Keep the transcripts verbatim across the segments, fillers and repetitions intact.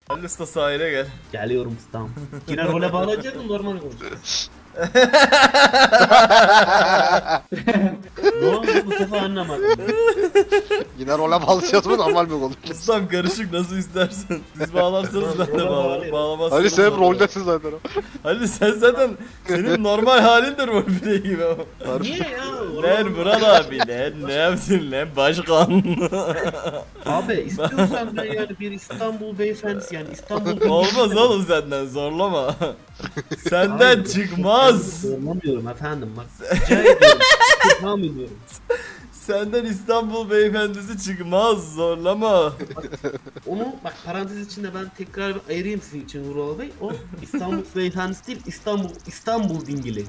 Halil Usta sahile gel. Geliyorum ustam. Yine role bağlayacak mı normal konuşacağız? Ne oldu bu sefer anlamadım. Yine role bağlayacağız mı normal mi konuşacağız? Ustam karışık nasıl istersen. Siz bağlarsanız ben de bağlarım. Bağlamazsanız Halil sen hep roldesin zaten. Halil sen zaten senin normal halin de roleplay gibi ama. Niye ya? Lan Murat abi lan ne yaptın lan başkan? Abi istiyorsan ben yani bir İstanbul beyefendisi yani İstanbul... Olmaz oğlum senden zorlama. Senden Abi, çıkmaz. Zorlamıyorum efendim bak. Rica ediyorum. Çıkmam ediyorum. Senden İstanbul beyefendisi çıkmaz zorlama. Onu bak parantez içinde ben tekrar bir ayırayım sizin için Vural Bey. O İstanbul beyefendisi değil İstanbul İstanbul dingili.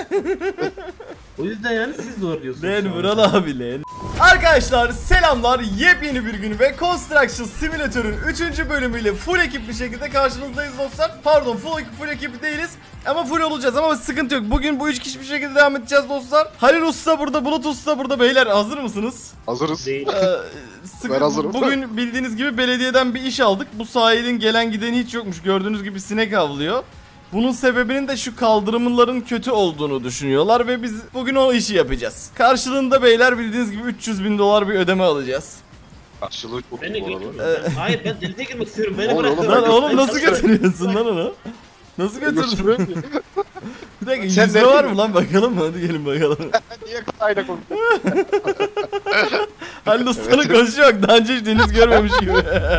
O yüzden yani siz doğru diyorsunuz. Ben Vural abi lan. Arkadaşlar selamlar, yepyeni bir gün ve Construction Simulator'ın üçüncü bölümüyle full ekip bir şekilde karşınızdayız dostlar. Pardon full ekip, full ekip değiliz ama full olacağız ama sıkıntı yok. Bugün bu üç kişi bir şekilde devam edeceğiz dostlar. Halil Usta burada, Bulut Usta burada. Beyler hazır mısınız? Hazırız. Değil. Ee, sıkı- Ben hazırım. Bugün bildiğiniz gibi belediyeden bir iş aldık. Bu sahilin gelen gideni hiç yokmuş. Gördüğünüz gibi sinek avlıyor. Bunun sebebinin de şu kaldırımların kötü olduğunu düşünüyorlar ve biz bugün o işi yapacağız. Karşılığında beyler bildiğiniz gibi üç yüz bin dolar bir ödeme alacağız. Karşılığı çok Beni iyi bu arada. götürün. Ben- Hayır ben denize girmek istiyorum. Beni Oğlum, bırakın. oğlum, Lan Ben oğlum Ben nasıl çalışıyorum. götürüyorsun lan onu? Nasıl götürdün? Götürüyorum ki. Bir dakika Sen yüzme ne var diyorsun? mı lan bakalım mı? Hadi gelin bakalım. Niye kısayla konuşuyorsun? Halil Usta'nın koşu yok. Daha önce hiç deniz görmemiş gibi.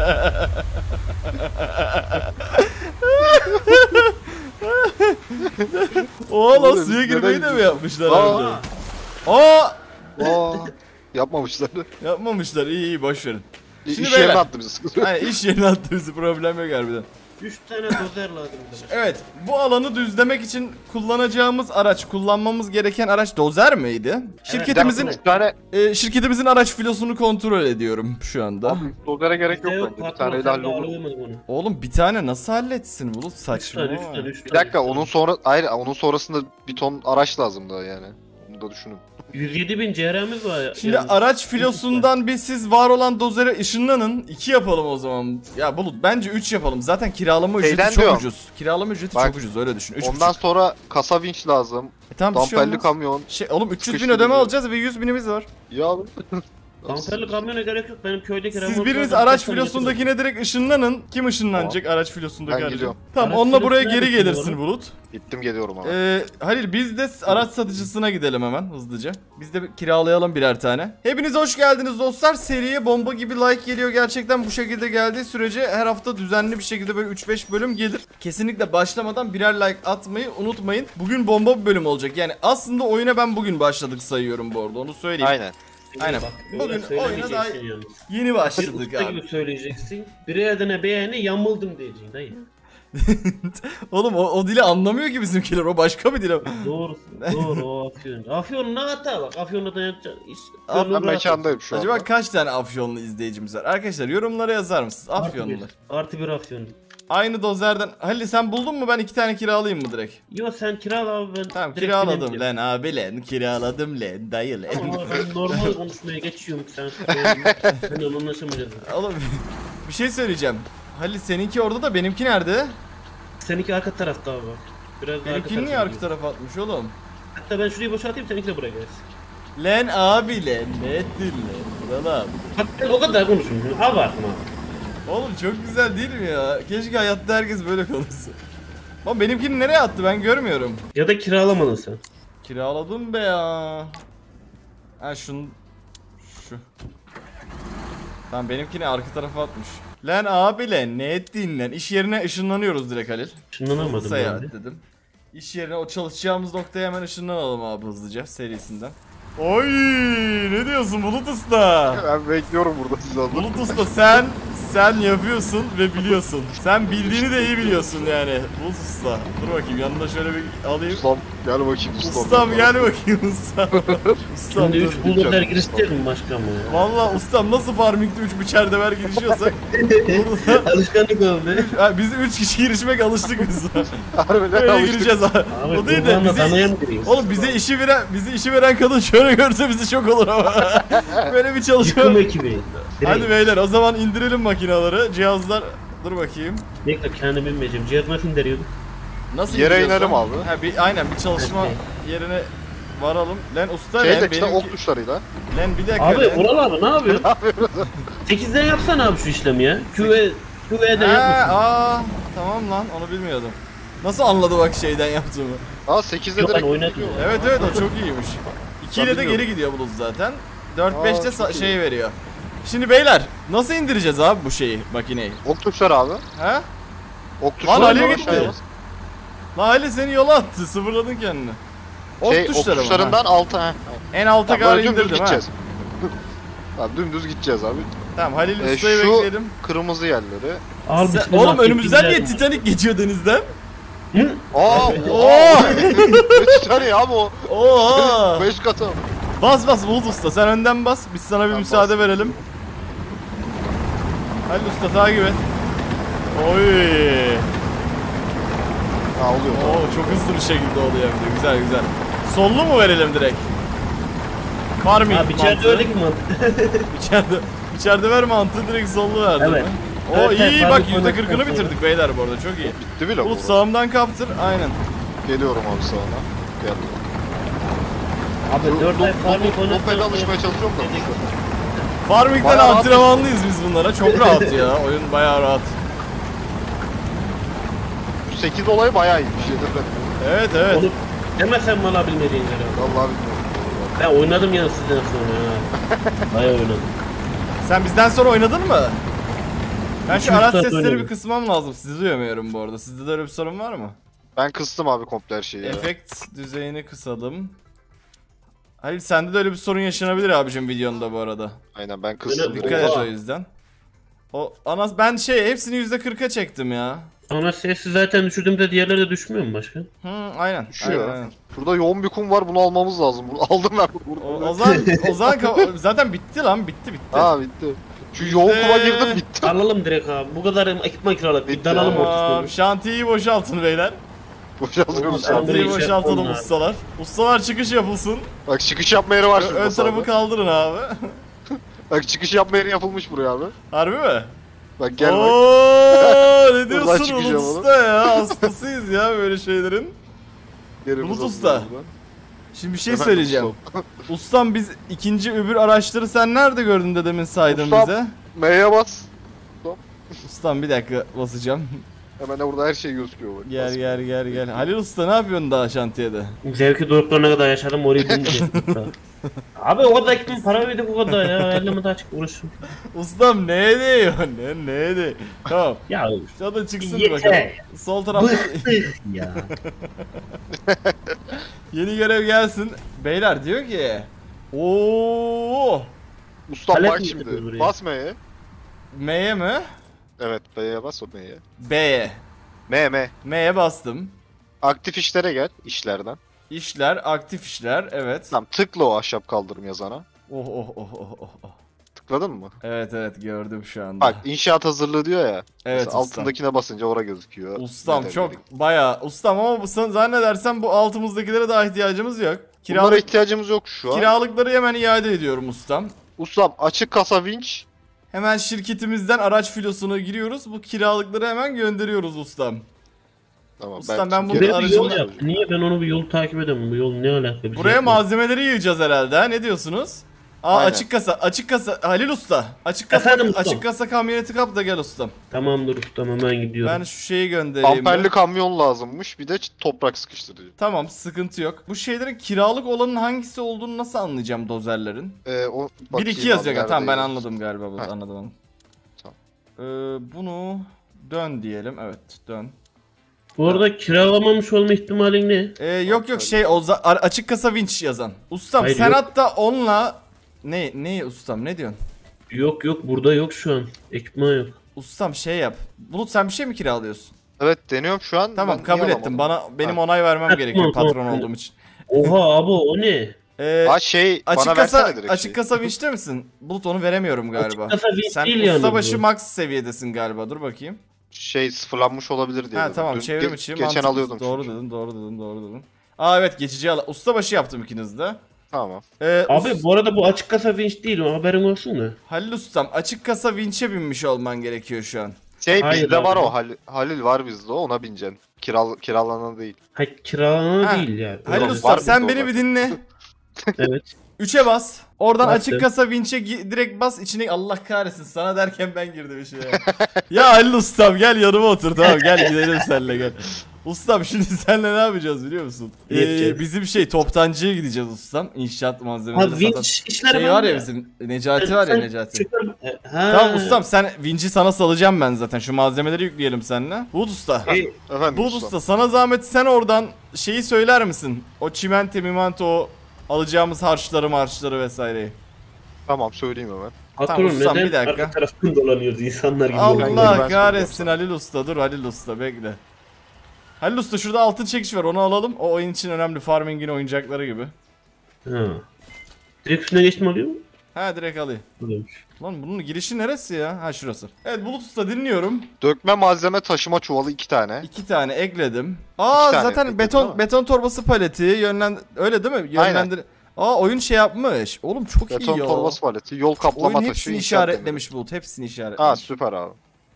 Oha lan Oğlum, suya neden girmeyi de mi gidiyorsun? yapmışlar Aa. harbiden? Aa! Aa, yapmamışlar. Yapmamışlar, iyi iyi boş verin. Şimdi İş yerine beyler. attı bizi sıkıntı. Aynen iş yerine attı bizi, problem yok harbiden. Üç tane dozer lazım. Evet, bu alanı düzlemek için kullanacağımız araç, kullanmamız gereken araç dozer miydi? Şirketimizin Bir tane e, şirketimizin araç filosunu kontrol ediyorum şu anda. abi dozere gerek yok Bizde yok bence. Bir patron tane sen de hallolur. alıyordun onu. Oğlum bir tane nasıl halletsin Bulut, Üç tane saçma. üç tane üç tane. Bir dakika onun sonra hayır onun sonrasında bir ton araç lazım daha yani. Bunu da düşünün. yüz yedi bin C R'miz var ya. Şimdi araç filosundan bir siz var olan dozere ışınlanın. iki yapalım o zaman. Ya Bulut bence üç yapalım. Zaten kiralama ücreti Şeyden çok diyorum. ucuz. Kiralama ücreti Bak, çok ucuz, öyle düşün. üç Ondan sonra kasa vinç lazım. E tamam, bir şey Damperli olmaz. kamyon. Şey, oğlum üç yüz bin Sıkıştı ödeme bizi. alacağız ve yüz binimiz var. Ya Damperli kamyona gerek yok. Benim köydeki Siz remork biriniz var, araç kaç tane filosundakine direkt ışınlanın. Kim ışınlanacak araç filosundaki Ben araca? gidiyorum. Tamam, Araç onunla buraya filosuna geri gittim gelirsin doğru. Bulut. gittim geliyorum ama. Ee, Halil biz de araç satıcısına gidelim hemen hızlıca. Biz de bir kiralayalım birer tane. Hepiniz hoş geldiniz dostlar. Seriye bomba gibi like geliyor. Gerçekten bu şekilde geldiği sürece her hafta düzenli bir şekilde böyle üç beş bölüm gelir. Kesinlikle başlamadan birer like atmayı unutmayın. Bugün bomba bir bölüm olacak. Yani aslında oyuna ben bugün başladık sayıyorum bu arada, onu söyleyeyim. Aynen. Aynen. Bak, Bugün bugün oyuna oyuna daha yalnız. yeni Bir başladık usta abi. gibi söyleyeceksin. Bir yerden beğeni yamıldım diyeceksin dayı. Oğlum o, o dili anlamıyor ki bizimkiler, o başka bir dil. Doğru, doğru o Afyon. Afyon'un ne hata bak, Afyon'da da yapacak iş. Abi, gönlün Ben rahat mekandayım şu Acaba anda. kaç tane Afyonlu izleyicimiz var? Arkadaşlar yorumlara yazar mısınız? olsun. Afyonlu. Artı bir, artı bir Afyon. Aynı dozerden. Halil sen buldun mu, ben iki tane kiralayayım mı direkt? Yo sen kirala abi ben. Tamam direkt kiraladım binemeyeceğim. lan abi lan, kiraladım lan dayı lan. Ama ben normal konuşmaya geçiyorum sen. Ben anlaşamayacağız. Oğlum bir şey söyleyeceğim. Halil seninki orada da benimki nerede? Seninki arka tarafta abi. Biraz daha Benimkini niye tarafa arka tarafa atmış oğlum? Hatta ben şurayı boşaltayım, seninki de buraya gelsin. Lan abi lan, ne ettin lan? Buralar. Bak ben o kadar konuşmuyorum. Abartma. Oğlum çok güzel değil mi ya? Keşke hayatta herkes böyle konuşsa. Lan benimkini nereye attı, ben görmüyorum. Ya da kiralamadın sen. Kiraladım be ya. Ha şun şu. Tamam benimkini arka tarafa atmış. Lan abi lan, ne ettin lan? İş yerine ışınlanıyoruz direkt Halil. Şunlanamadım Seyahat ben de. dedim. İş yerine, o çalışacağımız noktaya hemen ışınlanalım abi hızlıca serisinden. Oy, ne diyorsun Bulut Usta? Ben bekliyorum burada sizi alın. Bulut Usta sen sen yapıyorsun ve biliyorsun. Sen bildiğini de iyi biliyorsun yani. Bulut Usta. Dur bakayım yanına şöyle bir alayım. Ustam gel bakayım ustam. Ustam gel bakayım ustam. Ustam Şimdi dur. üç buldozer girişecek mi başkan mı ya? Valla ustam nasıl farmingde üç biçer dever girişiyorsak burada Alışkanlık oldu. ha, biz üç kişi girişmek alıştık biz. Harbiden Böyle alıştık. gireceğiz abi. Abi O değil de kurbanla danaya bizi, mı giriyorsun? oğlum bize işi veren bizi işi veren kadın şöyle görse bizi şok olur ama. Böyle bir çalışma. Yıkım ekibi. Hadi beyler o zaman indirelim makinaları. Cihazlar Dur bakayım. Bekle kendim bilmeyeceğim. Cihaz nasıl indiriyorduk? Nasıl Yere indiriyoruz inelim lan? abi. Ha, bir, aynen bir çalışma Evet. yerine varalım. Lan usta Şeyde lan işte benim... ok tuşlarıyla. Lan bir dakika Abi lan. Ural abi ne yapıyorsun? sekizden yapsana abi şu işlemi ya. Q E, Q E'den Ha, yapmasın. aa, tamam lan onu bilmiyordum. Nasıl anladı bak şeyden yaptığımı. Aa sekizde Yok, direkt ben oynadım gidiyor. ya. Evet evet o çok iyiymiş. iki ile de bilmiyorum. geri gidiyor bulut zaten. dört Aa, beşte çok iyi. şey veriyor. Şimdi beyler nasıl indireceğiz abi bu şeyi makineyi? Ok tuşları abi. Ha? Ok Lan tuşları. Ali yola gitti. şey bas. La Ali seni yola attı sıfırladın kendini. Ok Şey, ok tuşları mı? tuşlarından Ha. alta. Ha. En alta Tamam, kadar böyle dümdüz indirdim ha. gideceğiz. Tamam dümdüz gideceğiz abi. Tamam Halil Ee, Usta'yı şu bekleyelim. kırmızı yerleri. Al Sen- bismillah, oğlum önümüzden niye gidelim. Titanic geçiyor denizden? Hı? Aa! Oo! Ne Titanic abi o? Oha! beş katı. Bas bas Bulut Usta sen önden bas. Biz sana bir Ben müsaade bastım. verelim. Halil Usta takip et. Oy! Ha oluyor. Oo çok hızlı bir şekilde oluyor hem de. Güzel güzel. Sollu mu verelim direkt? Farming Abi içeride mantığı. öyle ki mantık. İçeride, içeride ver mantığı direkt sollu verdi. Evet. mi? O Evet, iyi evet, iyi farming bak yüzde kırkını mantığı. bitirdik beyler bu arada çok iyi. Bitti bile bu. Bulut sağımdan kaptır aynen. Geliyorum abi sağına. Geldim. Abi dört ay farming Bu oynatmak. pedal alışmaya çalışıyorum da. Farming'den Bayağı rahat. antrenmanlıyız biz bunlara. Çok rahat ya. Oyun bayağı rahat. Şu sekiz olayı bayağı iyiymiş. Evet evet. Onu demesen bana bilmediğin yere. Vallahi bilmiyorum. Ben oynadım ya sizden sonra ya. Bayağı oynadım. Sen bizden sonra oynadın mı? Ben şu İki üç araç saat sesleri oynadım. bir kısmam lazım. Sizi duyamıyorum bu arada. Sizde de öyle bir sorun var mı? Ben kıstım abi komple her şeyi ya. Efekt düzeyini kısalım. Halil sende de öyle bir sorun yaşanabilir abicim videonda bu arada. Aynen ben kıstım. Öyle- Dikkat direkt. et Oha. o yüzden. O ana ben şey hepsini yüzde kırka çektim ya. Ana sesi zaten düşürdüğümde diğerleri de düşmüyor mu başka? Hı aynen. Düşüyor. Aynen, aynen. Şurada yoğun bir kum var bunu almamız lazım. Bunu aldım ben bunu. O, o zaman o zaman ka- zaten bitti lan bitti bitti. Ha bitti. Şu yoğun İşte- kuma girdim bitti. Alalım direkt abi. Bu kadar ekipman kiraladık. Bir Bitti. dalalım Tamam, ortasına. şantiyeyi boşaltın beyler. Boşaltıyoruz Tamam. abi. Şantiyeyi Burayı şey boşaltalım yapalım abi. ustalar. Ustalar çıkış yapılsın. Bak çıkış yapma yeri var Ö- şurada ön tarafı sağda. kaldırın abi. Bak çıkış yapma yeri yapılmış buraya abi. Harbi mi? Bak gel bak. Oo, ne diyorsun çıkış Bulut yapalım. Usta ya? Hastasıyız ya böyle şeylerin. Yerimiz Bulut olsun Usta. burada. Şimdi bir şey Efendim, söyleyeceğim. ustam. Ustam biz ikinci öbür araçları sen nerede gördün de demin saydın Ustam. bize? M'ye bas. Ustam bir dakika basacağım. Hemen de burada her şey gözüküyor bak. Gel Bas. gel gel gel. Halil Usta ne yapıyorsun daha şantiyede? Zevki doruklarına kadar yaşadım orayı bilmeyeceğim. Abi o kadar ekipman para verdik o kadar ya. Elime daha çık uğraşın. Ustam ne diyor? Ne ne diyor? Tamam. Ya Şu da çıksın Yeter. bakalım. Sol tarafta bıktık ya. yeni görev gelsin. Beyler diyor ki Oo! Ustam Palet bak mi şimdi. yapıyoruz buraya? Bas M'ye. M'ye mi? Evet M'ye bas o M'ye. B'ye. M M. M'ye bastım. Aktif işlere gel işlerden. İşler, aktif işler. Evet. Tamam tıkla o ahşap kaldırım yazana. Oh oh oh oh oh. oh. Tıkladın mı? Evet evet gördüm şu anda. Bak inşaat hazırlığı diyor ya. Evet Mesela ustam. altındakine basınca ora gözüküyor. Ustam Neler çok dedik. bayağı ustam ama bu san- zannedersem bu altımızdakilere daha ihtiyacımız yok. Bunlara Kiralık, ihtiyacımız yok şu an. kiralıkları hemen iade ediyorum ustam. Ustam açık kasa vinç. Hemen şirketimizden araç filosuna giriyoruz. Bu kiralıkları hemen gönderiyoruz ustam. Tamam, Ustam, ben şimdi bunu Buraya geri- bir yol aracımla- yap. Niye ben onu bir yol takip edemem? Bu yol ne alaka? Bir şey Buraya yapma. malzemeleri yığacağız herhalde ha? Ne diyorsunuz? Aa Aynen. açık kasa, açık kasa Halil Usta. Açık kasa, Efendim ustam? açık kasa kamyoneti kap da gel ustam. Tamamdır ustam hemen gidiyorum. Ben şu şeyi göndereyim. Amperli bir. kamyon lazımmış bir de ç- toprak sıkıştırıcı. Tamam sıkıntı yok. Bu şeylerin kiralık olanın hangisi olduğunu nasıl anlayacağım dozerlerin? Ee, o, bir bakayım iki yazıyor. abi, galiba. Tamam ben nerede anladım galiba bu Heh. anladım. onu. Tamam. Ee, bunu dön diyelim. Evet dön. Bu arada kiralamamış olma ihtimalin ne? Ee, yok yok şey o za- a- açık kasa vinç yazan. Ustam Hayır, sen yok. hatta onunla ne ne ustam ne diyorsun? Yok yok burada yok şu an. Ekipman yok. Ustam şey yap. Bulut sen bir şey mi kiralıyorsun? Evet deniyorum şu an. Tamam ben kabul niye ettim. alamadım? Bana benim Ha. onay vermem Ha, gerekiyor tamam, patron tamam. olduğum için. Oha abo o ne? Ee, Ha şey açık bana kasa versene direkt açık şeyi. kasa vinçte misin? Bulut onu veremiyorum galiba. Açık kasa vinç Sen değil yani ustabaşı bu. max seviyedesin galiba. Dur bakayım. Şey sıfırlanmış olabilir diye. Ha dedim. tamam Dün- çevrim ge- içi Geçen mantıklı. alıyordum Doğru çünkü. dedin, doğru dedin, doğru dedin. Aa evet geçici al. Ustabaşı yaptım ikiniz de. Tamam. Ee, Abi us- bu arada bu açık kasa vinç değil haberin olsun da. Halil ustam açık kasa vinçe binmiş olman gerekiyor şu an. Şey Hayır bizde var abi. o Halil, Halil var bizde o ona bineceksin. Kiral, kiralanan değil. Hayır kiralanan Ha, değil yani. Halil Ulan Usta var sen bizde beni o bir zaten. dinle. Evet. üçe bas. Oradan Bastım. açık kasa vinçe gi- direkt bas içine Allah kahretsin sana derken ben girdim işe ya. Ya Halil Ustam gel yanıma otur tamam gel gidelim seninle gel. Ustam şimdi seninle ne yapacağız biliyor musun? Ne yapacağız? Ee, bizim şey toptancıya gideceğiz ustam. İnşaat malzemeleri Abi satan. vinç işleri Şey bende. var ya bizim Necati var ya Sen Necati. çıkar- E, Ha. Tamam ustam sen vinci sana salacağım ben zaten şu malzemeleri yükleyelim seninle. Bulut Usta. E, Efendim Bulut ustam. Usta sana zahmet sen oradan şeyi söyler misin? O çimento mimento o alacağımız harçları marçları vesaireyi. Tamam söyleyeyim hemen. Patron Tamam, ustam, neden bir dakika. arka taraftan dolanıyoruz insanlar gibi. Ben- ben Allah söyleyeceğim kahretsin sana. Halil Usta dur Halil Usta bekle. Halil Usta şurada altın çekiş var onu alalım. O oyun için önemli farming'in oyuncakları gibi. Ha. Direkt üstüne geçtim alıyor mu? Ha direkt alayım. Buradaymış. Lan bunun girişi neresi ya? Ha şurası. Evet Bulut Usta dinliyorum. Dökme malzeme taşıma çuvalı iki tane. İki tane ekledim. Aa tane zaten ekledin, değil beton mi? beton torbası paleti yönlen öyle değil mi? Yönlendir. Aa oyun şey yapmış. Oğlum çok Beton iyi ya. torbası paleti, yol kaplama Oyun taşı, hepsini inşaat işaretlemiş Bulut. Hepsini demiri. işaretlemiş. Ha süper abi.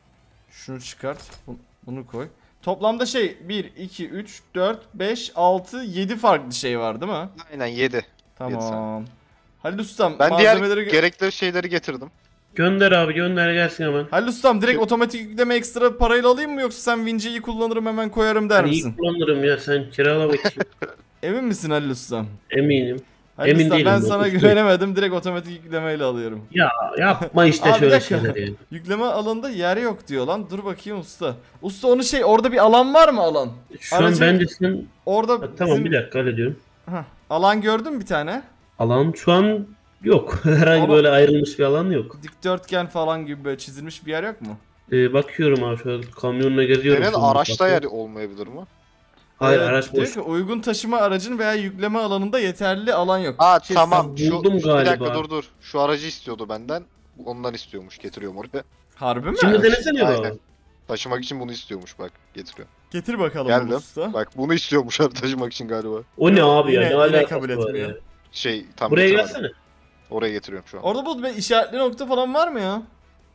Şunu çıkart. bu- Bunu koy. Toplamda şey bir, iki, üç, dört, beş, altı, yedi farklı şey var değil mi? Aynen yedi. Tamam. Halil Ustam Ben diğer malzemeleri... gerekli şeyleri getirdim. Gönder abi gönder gelsin hemen. Halil Ustam direkt otomatik yükleme ekstra parayla alayım mı yoksa sen Vinci'yi kullanırım hemen koyarım der Ben iyi misin? kullanırım ya sen kirala bakayım. Emin misin Halil Ustam? Eminim. Halil Emin Ustam, değilim ben ben, sana ustayım. güvenemedim direkt otomatik yüklemeyle alıyorum. Ya yapma işte Abi, bir şöyle dakika. şeyler yani. Yükleme alanında yer yok diyor lan. Dur bakayım usta. Usta onu şey orada bir alan var mı alan? Şu Aracın- an bence sen... Orada Ha, tamam bizim- bir dakika hallediyorum. Hah, alan gördün mü bir tane? Alan şu an yok. Herhangi Ama- böyle ayrılmış bir alan yok. Dikdörtgen falan gibi böyle çizilmiş bir yer yok mu? Ee, bakıyorum abi şu an kamyonla geziyorum. Senin şimdi. araçta yer Bakıyorum. olmayabilir mi? Hayır Evet, araç diyor boş. ki uygun taşıma aracın veya yükleme alanında yeterli alan yok. Aa Şey, tamam. sen Şu, buldum şu- bir dakika galiba. dur dur. Şu aracı istiyordu benden. Ondan istiyormuş. Getiriyorum oraya. Harbi mi? Şimdi denesene Aynen. baba. Taşımak için bunu istiyormuş bak. Getiriyor. Getir bakalım Geldim. bunu usta. Bak bunu istiyormuş abi taşımak için galiba. O ne abi ya? Yine- Ne yine alakası kabul var etmiyor. ya? Şey tam Buraya getiremedim. gelsene. Oraya getiriyorum şu an. Orada bu bir işaretli nokta falan var mı ya?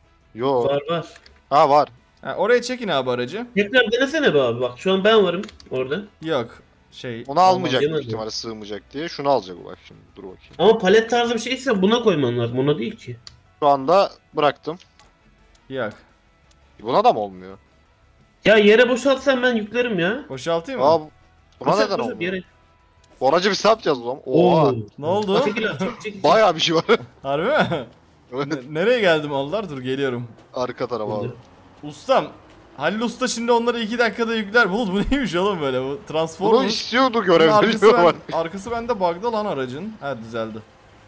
Yo. Var var. Ha var. Ha, oraya çekin abi aracı. Tekrar denesene be abi. Bak şu an ben varım orada. Yok. Şey. Onu almayacak yemez büyük mi? ihtimalle sığmayacak diye. Şunu alacak o bak şimdi. Dur bakayım. Ama palet tarzı bir şeyse buna koyman lazım. Ona değil ki. Şu anda bıraktım. Yok. Buna da mı olmuyor? Ya yere boşaltsan ben yüklerim ya. Boşaltayım mı? Aa bu- buna Boşalt, neden boşalt, olmuyor? yere. Bu aracı biz ne yapacağız o zaman? Oha. Oo. Ne oldu? Çekil abi, çek, çek, Bayağı bir şey var. Harbi mi? Ne- nereye geldim onlar? Dur geliyorum. Arka tarafa abi. Ustam. Halil Usta şimdi onları iki dakikada yükler. Bulut bu neymiş oğlum böyle? Bu Bunu Transformers. istiyordu Bunun görevde. arkası, bilmiyorum ben, arkası bende bug'da lan aracın. Ha düzeldi.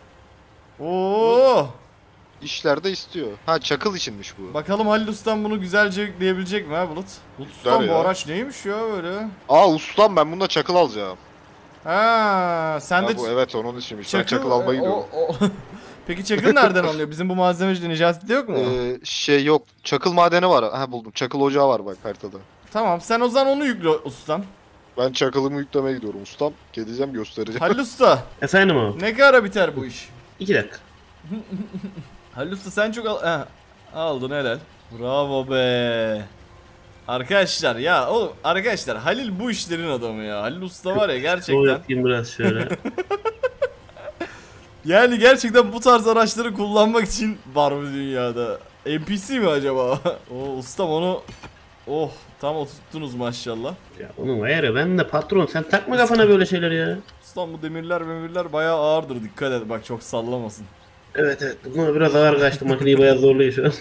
Oo! İşlerde istiyor. Ha çakıl içinmiş bu. Bakalım Halil Ustam bunu güzelce yükleyebilecek mi ha Bulut? Bulut Güzel Ustam bu ya. araç neymiş ya böyle? Aa ustam ben bunda çakıl alacağım. Ha, sen Ha, de bu evet onun içinmiş. Ben çakıl almaya o- gidiyorum. o- Peki çakıl nereden alınıyor? Bizim bu malzemeci Necati'de yok mu? Ee, şey yok. Çakıl madeni var. Ha buldum. Çakıl ocağı var bak haritada. Tamam sen o zaman onu yükle ustam. Ben çakılımı yüklemeye gidiyorum ustam. Geleceğim göstereceğim. Halil Usta Efendim abi. ne kadar biter bu iş? İki dakika. Halil Usta sen çok al... Heh, aldın helal. Bravo be. Arkadaşlar ya oğlum arkadaşlar Halil bu işlerin adamı ya. Halil Usta var ya Şov gerçekten. yapayım biraz şöyle. Yani gerçekten bu tarz araçları kullanmak için var mı dünyada? N P C mi acaba? O ustam onu oh tam oturttunuz maşallah. Ya onun ayarı ben de patron sen takma kafana böyle şeyler ya. Ustam bu demirler memirler bayağı ağırdır dikkat et bak çok sallamasın. Evet evet buna biraz ağır kaçtı makineyi bayağı zorluyor şu an.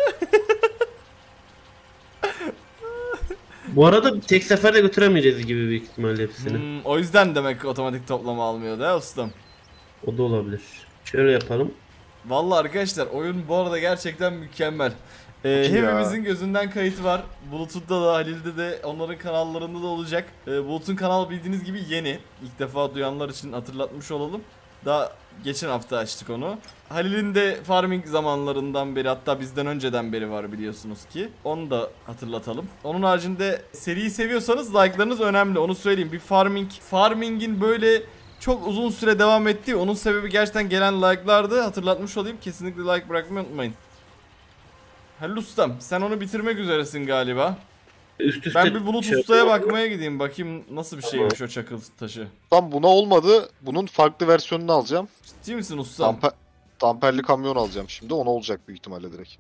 Bu arada tek seferde götüremeyeceğiz gibi büyük ihtimalle hepsini. Hmm, o yüzden demek ki otomatik toplama almıyordu ha ustam. O da olabilir. Şöyle yapalım. Vallahi arkadaşlar oyun bu arada gerçekten mükemmel. Ee, Çok iyi ya. hepimizin gözünden kayıt var. Bulut'ta da Halil'de de onların kanallarında da olacak. Ee, Bulut'un kanalı bildiğiniz gibi yeni. İlk defa duyanlar için hatırlatmış olalım. Daha geçen hafta açtık onu. Halil'in de farming zamanlarından beri hatta bizden önceden beri var biliyorsunuz ki. Onu da hatırlatalım. Onun haricinde seriyi seviyorsanız like'larınız önemli. Onu söyleyeyim. Bir farming, farming'in böyle çok uzun süre devam ettiği onun sebebi gerçekten gelen like'lardı. Hatırlatmış olayım. Kesinlikle like bırakmayı unutmayın. Halil ustam sen onu bitirmek üzeresin galiba. Üst üste Ben bir Bulut şey ustaya yapıyorum. bakmaya gideyim bakayım nasıl bir şeymiş o çakıl taşı. Tam buna olmadı. Bunun farklı versiyonunu alacağım. Ciddi misin ustam? Damper, damperli kamyon alacağım şimdi. Ona olacak büyük ihtimalle direkt.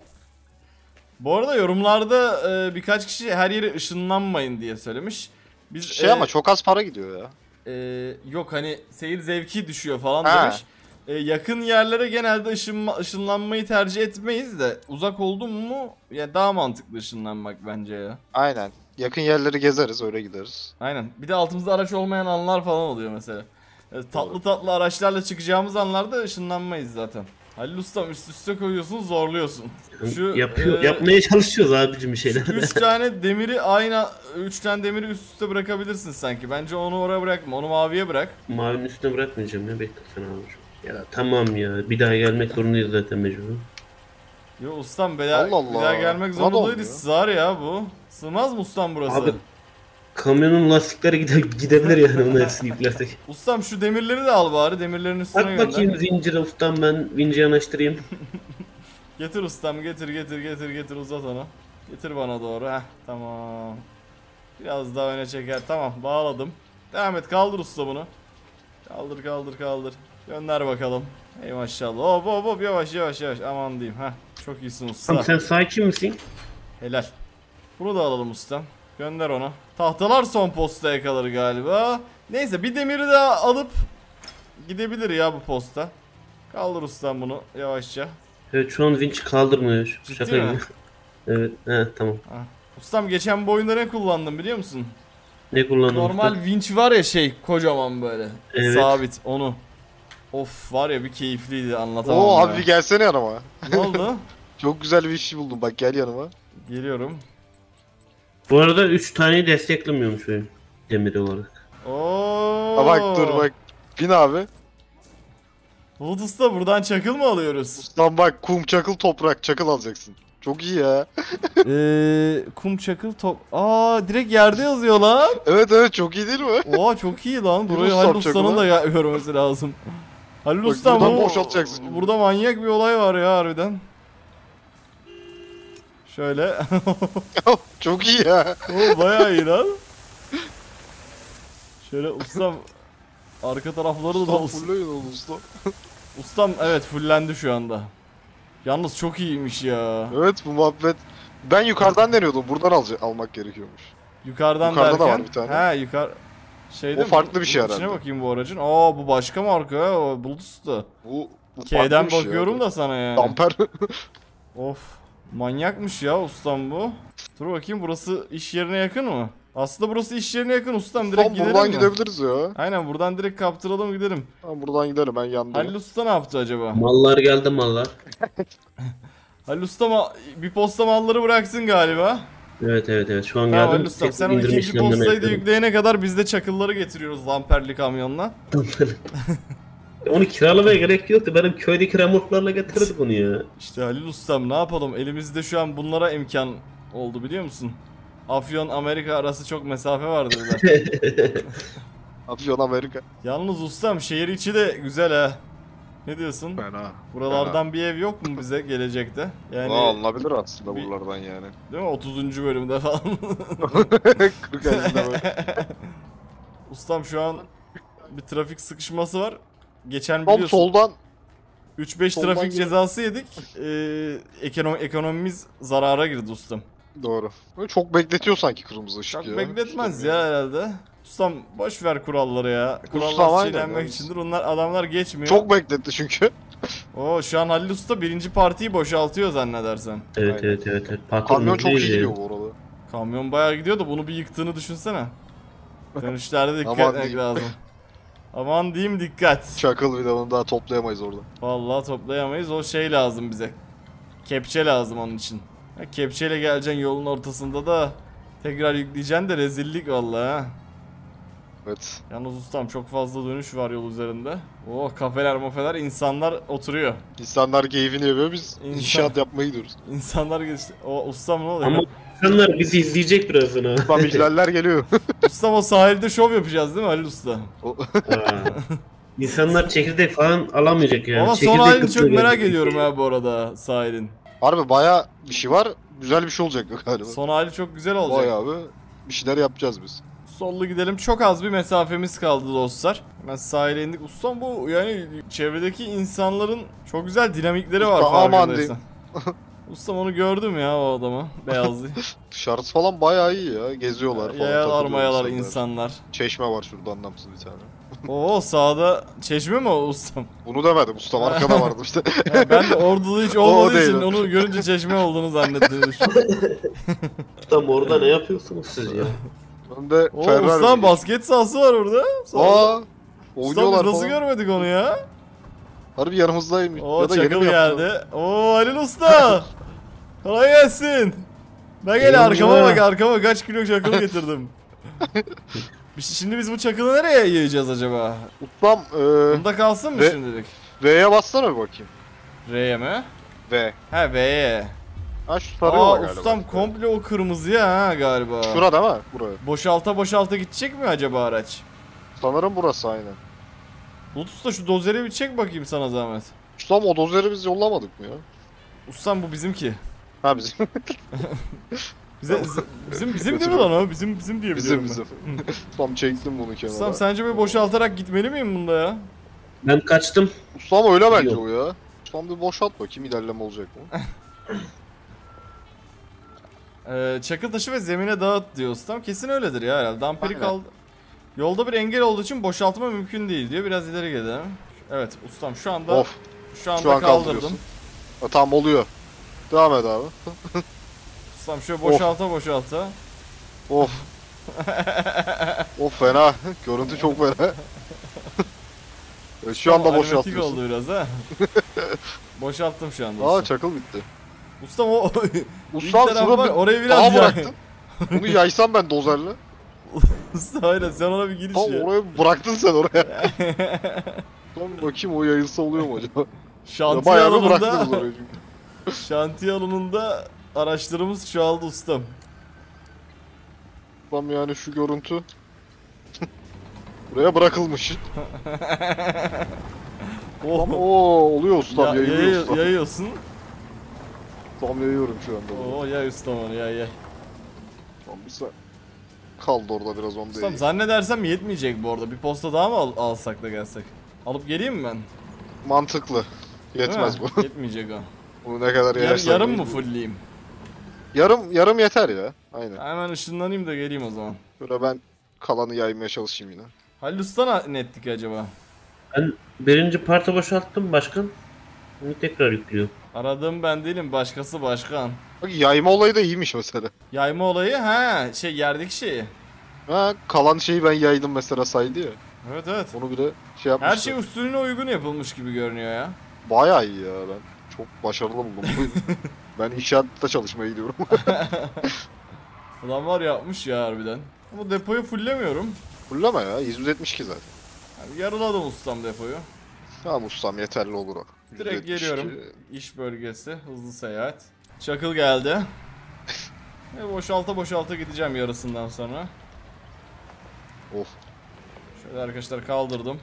Bu arada yorumlarda e, birkaç kişi her yere ışınlanmayın diye söylemiş. Biz Şey e, ama çok az para gidiyor ya. e, yok hani seyir zevki düşüyor falan Ha. demiş. E, yakın yerlere genelde ışınma, ışınlanmayı tercih etmeyiz de uzak oldun mu ya daha mantıklı ışınlanmak bence ya. Aynen. Yakın yerleri gezeriz, öyle gideriz. Aynen. Bir de altımızda araç olmayan anlar falan oluyor mesela. E, tatlı Doğru. tatlı araçlarla çıkacağımız anlarda ışınlanmayız zaten. Halil ustam üst üste koyuyorsun zorluyorsun. Şu Yapıyor, e, yapmaya çalışıyoruz abicim bir şeyler. üç tane demiri aynı üç tane demiri üst üste bırakabilirsin sanki. Bence onu oraya bırakma. Onu maviye bırak. Mavinin üstüne bırakmayacağım ya, bekle sen abicim. Ya tamam ya, bir daha gelmek zorundayız zaten mecbur. Yo ustam bir daha, Allah Allah. bir daha gelmek Buna zorunda da değiliz. olmuyor. Sığar ya bu. Sığmaz mı ustam burası? Abi kamyonun lastikleri gide gidebilir yani onu hepsini yüklersek. Ustam şu demirleri de al bari. Demirlerin üstüne Bak gönder. bakayım zincire ustam, ben vinci yanaştırayım. Getir ustam getir getir getir getir uzat onu. Getir bana doğru. Heh tamam. Biraz daha öne çeker. Tamam bağladım. Devam et kaldır usta bunu. Kaldır kaldır kaldır. Gönder bakalım. Ey maşallah. Hop hop hop yavaş yavaş yavaş. Aman diyeyim. Heh çok iyisin usta. Tamam, sen sakin misin? Helal. Bunu da alalım ustam. Gönder onu. Tahtalar son postaya kalır galiba. Neyse bir demiri daha alıp gidebilir ya bu posta. Kaldır ustam bunu yavaşça. Evet şu an vinç kaldırmıyor. Ciddi Şaka mi? gibi. Evet, he tamam. Ustam geçen bu oyunda ne kullandım biliyor musun? Ne kullandın? Normal usta? vinç var ya şey kocaman böyle. Evet. Sabit onu. Of var ya bir keyifliydi anlatamam Oo ya. abi bir gelsene yanıma. Ne oldu? Çok güzel bir iş buldum, bak gel yanıma. Geliyorum. Bu arada üç taneyi desteklemiyormuş oyun demir olarak. Oo. Ha bak dur bak. Bin abi. Bulut usta buradan çakıl mı alıyoruz? Lan bak kum, çakıl, toprak, çakıl alacaksın. Çok iyi ya. Eee kum çakıl top. Aa direkt yerde yazıyor lan. Evet evet çok iyi değil mi? Oha çok iyi lan. Burayı Yunus Halil yapacak Usta'nın ulan. da ya- görmesi lazım. Halil Bak, Usta buradan bu boşaltacaksın şimdi. burada manyak bir olay var ya harbiden. Şöyle. Çok iyi ya. O bayağı iyi lan. Şöyle ustam arka tarafları da Usta olsun. fulleyin oğlum usta. Ustam evet fullendi şu anda. Yalnız çok iyiymiş ya. Evet bu muhabbet. Ben yukarıdan deniyordum. Buradan al almak gerekiyormuş. Yukarıdan Yukarıda da derken. var bir tane. He yukarı. Şeyde O mi? farklı bir şey Bunun içine herhalde. bakayım bu aracın. Aa bu başka marka ya. O Bulut Usta. Bu, bu K'den farklı bir şey bakıyorum abi. da sana yani. Damper. Of. Manyakmış ya ustam bu. Dur bakayım burası iş yerine yakın mı? Aslında burası iş yerine yakın ustam. Direkt Tam gidelim buradan mi? gidebiliriz ya. Aynen buradan direkt kaptıralım gidelim. Tamam buradan gidelim, ben yandım. Halil Usta ne yaptı acaba? Mallar geldi mallar. Halil Usta ma- bir posta malları bıraksın galiba. Evet evet evet şu an Tamam Halil geldim. Usta sen o İndirme ikinci işlemlerini postayı da yapıyorum. yükleyene kadar biz de çakılları getiriyoruz lamperli kamyonla. Onu kiralamaya gerek yoktu. Benim köydeki remorklarla getirdik onu ya. İşte Halil Ustam ne yapalım elimizde şu an bunlara imkan oldu biliyor musun? Afyon Amerika arası çok mesafe vardı burada. Afyon Amerika. Yalnız ustam şehir içi de güzel ha. Ne diyorsun? Fena. Buralardan bir ev yok mu bize gelecekte? Yani Yani... Aa, alınabilir aslında bir- buralardan yani. değil mi otuzuncu bölümde falan. kırk elinde böyle. Ustam şu an bir trafik sıkışması var. Geçen Tam biliyorsun soldan. üç beş soldan trafik gel- cezası yedik. Ee, ekonom ekonomimiz zarara girdi ustam. Doğru. Böyle çok bekletiyor sanki kırmızı ışık Çok ya. bekletmez İşte ya herhalde. Ustam boş ver kuralları ya. Ustam Kurallar aynen çiğnenmek yani. içindir. Onlar adamlar geçmiyor. Çok bekletti çünkü. Oo şu an Halil Usta birinci partiyi boşaltıyor zannedersen. Evet Aynen. evet evet. evet. Patron Kamyon çok iyi değil ya. gidiyor bu arada. Kamyon bayağı gidiyor da bunu bir yıktığını düşünsene. Dönüşlerde dikkat Aman etmek diyeyim. lazım. Aman diyeyim dikkat. Çakıl bir de onu daha toplayamayız orada. Vallahi toplayamayız. O şey lazım bize. Kepçe lazım onun için. Ha, kepçeyle geleceksin yolun ortasında da tekrar yükleyeceksin de rezillik vallahi ha. Evet. Yalnız ustam çok fazla dönüş var yol üzerinde. Oh kafeler mafeler insanlar oturuyor. İnsanlar keyfini yapıyor, biz İnsan- inşaat yapmaya gidiyoruz. İnsanlar geçti. O ustam ne oluyor? Ama insanlar bizi izleyecek birazdan ha. Tam ihlaller geliyor. Ustam o sahilde şov yapacağız değil mi Halil Usta? O- Aa. İnsanlar çekirdek falan alamayacak yani. Ama son Çekirdek halini çok kıtlığı merak gelecek. ediyorum ha bu arada sahilin. Harbi bayağı bir şey var. Güzel bir şey olacak galiba. Son hali çok güzel olacak. Bayağı bir bir şeyler yapacağız biz. Sollu gidelim. Çok az bir mesafemiz kaldı dostlar. Hemen sahile indik. Ustam bu yani çevredeki insanların çok güzel dinamikleri var Usta, aman farkındaysan. Ustam onu gördüm ya o adamı. Beyazlı. Dışarısı falan bayağı iyi ya. Geziyorlar falan. Yayalar takılıyor mayalar insanlar. insanlar. Çeşme var şurada anlamsız bir tane. Oo sağda çeşme mi o ustam? Bunu demedim. Ustam arkada vardı işte. Ya ben de ordulu hiç O olmadığı değil için o. onu görünce çeşme olduğunu zannettiğini düşündüm. Tam orada ne yapıyorsunuz siz ya? Önde Oo Ferrari. ustam basket sahası var orada. Sağda. Aa! Ustam Oynuyorlar biz nasıl falan. görmedik onu ya? Harbi yanımızdayım. Oo ya da yeni çakıl mi yaptılar? geldi. Oo Halil Usta. Kolay gelsin. Ben gel Eyvallah. arkama bak arkama kaç kilo çakıl getirdim. Biz- Şimdi biz bu çakılı nereye yiyeceğiz acaba? Ustam e, Bunda kalsın mı Ve- şimdilik? V'ye bassana bir bakayım. R'ye mi? V. He V'ye. Ha şu sarı Aa yola galiba. ustam komple o kırmızıya ha galiba. Şura değil mi? Buraya. Boşalta boşalta gidecek mi acaba araç? Sanırım burası aynen. Bulut Usta şu dozeri bir çek bakayım sana zahmet. Ustam o dozeri biz yollamadık mı ya? Ustam bu bizimki. Ha bizim. Bize, bizim bizim, bizim değil mi lan o? Bizim bizim diye bizim biliyorum bizim. ben. Ustam çektim bunu kenara. Ustam sence bir boşaltarak gitmeli miyim bunda ya? Ben kaçtım. Ustam öyle bence Yok. o ya. Ustam bir boşalt bakayım ilerleme olacak mı? Ee, çakıl taşı ve zemine dağıt diyor ustam. Kesin öyledir ya herhalde. Damperi Aynen. kaldı. Yolda bir engel olduğu için boşaltma mümkün değil diyor. Biraz ileri gidelim. Evet ustam şu anda Of. şu anda Şu an kaldırdım. kaldırıyorsun. Ha, tamam oluyor. Devam et abi. Ustam şöyle boşalta boşalta. Of. Of fena. Görüntü çok fena. Evet, şu anda Ustam, animatik boşaltıyorsun. oldu biraz ha. Boşalttım şu anda. Aa ustam. çakıl bitti. Ustam o Ustam İlk taraf şunu var, bir orayı daha biraz yay. bıraktın. Bunu yaysam ben dozerle. Usta aynen sen ona bir giriş Tamam ya. oraya bıraktın sen oraya. Tamam bakayım o yayılsa oluyor mu acaba? Ya Şantiye bayağı bir bıraktınız alanında oraya çünkü. şantiye alanında araçlarımız çoğaldı ustam. Tamam yani şu görüntü. Buraya bırakılmış. Oh. Tamam ooo oluyor ustam Ya, yayılıyor yayı- ustam. yayıyorsun. Tam yayıyorum şu anda. Oo yay ustam onu yay yay. Tamam bir sa- kaldı orada biraz onu da Ustam yayayım. zannedersem yetmeyecek bu arada. Bir posta daha mı al- alsak da gelsek? Alıp geleyim mi ben? Mantıklı. Değil Yetmez mi? bu. Yetmeyecek o. Bunu ne kadar Yar- yersen yarım mı yayayım. fullleyeyim? Yarım yarım yeter ya. Aynen. Hemen ışınlanayım da geleyim o zaman. Şöyle ben kalanı yaymaya çalışayım yine. Halil Usta ne ettik acaba? Ben birinci parti boşalttım başkan. Bunu tekrar yüklüyor. Aradığım ben değilim, başkası başkan. Bak yayma olayı da iyiymiş mesela. Yayma olayı ha şey yerdeki şeyi. Ha kalan şeyi ben yaydım mesela saydı ya. Evet evet. Onu bile şey yapmışlar. Her şey usulüne uygun yapılmış gibi görünüyor ya. Bayağı iyi ya ben. Çok başarılı buldum. Ben inşaatta çalışmaya gidiyorum. Adamlar yapmış ya harbiden. Ama depoyu fullemiyorum. Fulleme ya. yüz yetmiş iki zaten. Yani yarıladım ustam depoyu. Tamam ustam yeterli olur o. Direkt yüz yetmiş iki. geliyorum. İş bölgesi, hızlı seyahat. Çakıl geldi. Ve boşalta boşalta gideceğim yarısından sonra. Of. Şöyle arkadaşlar kaldırdım.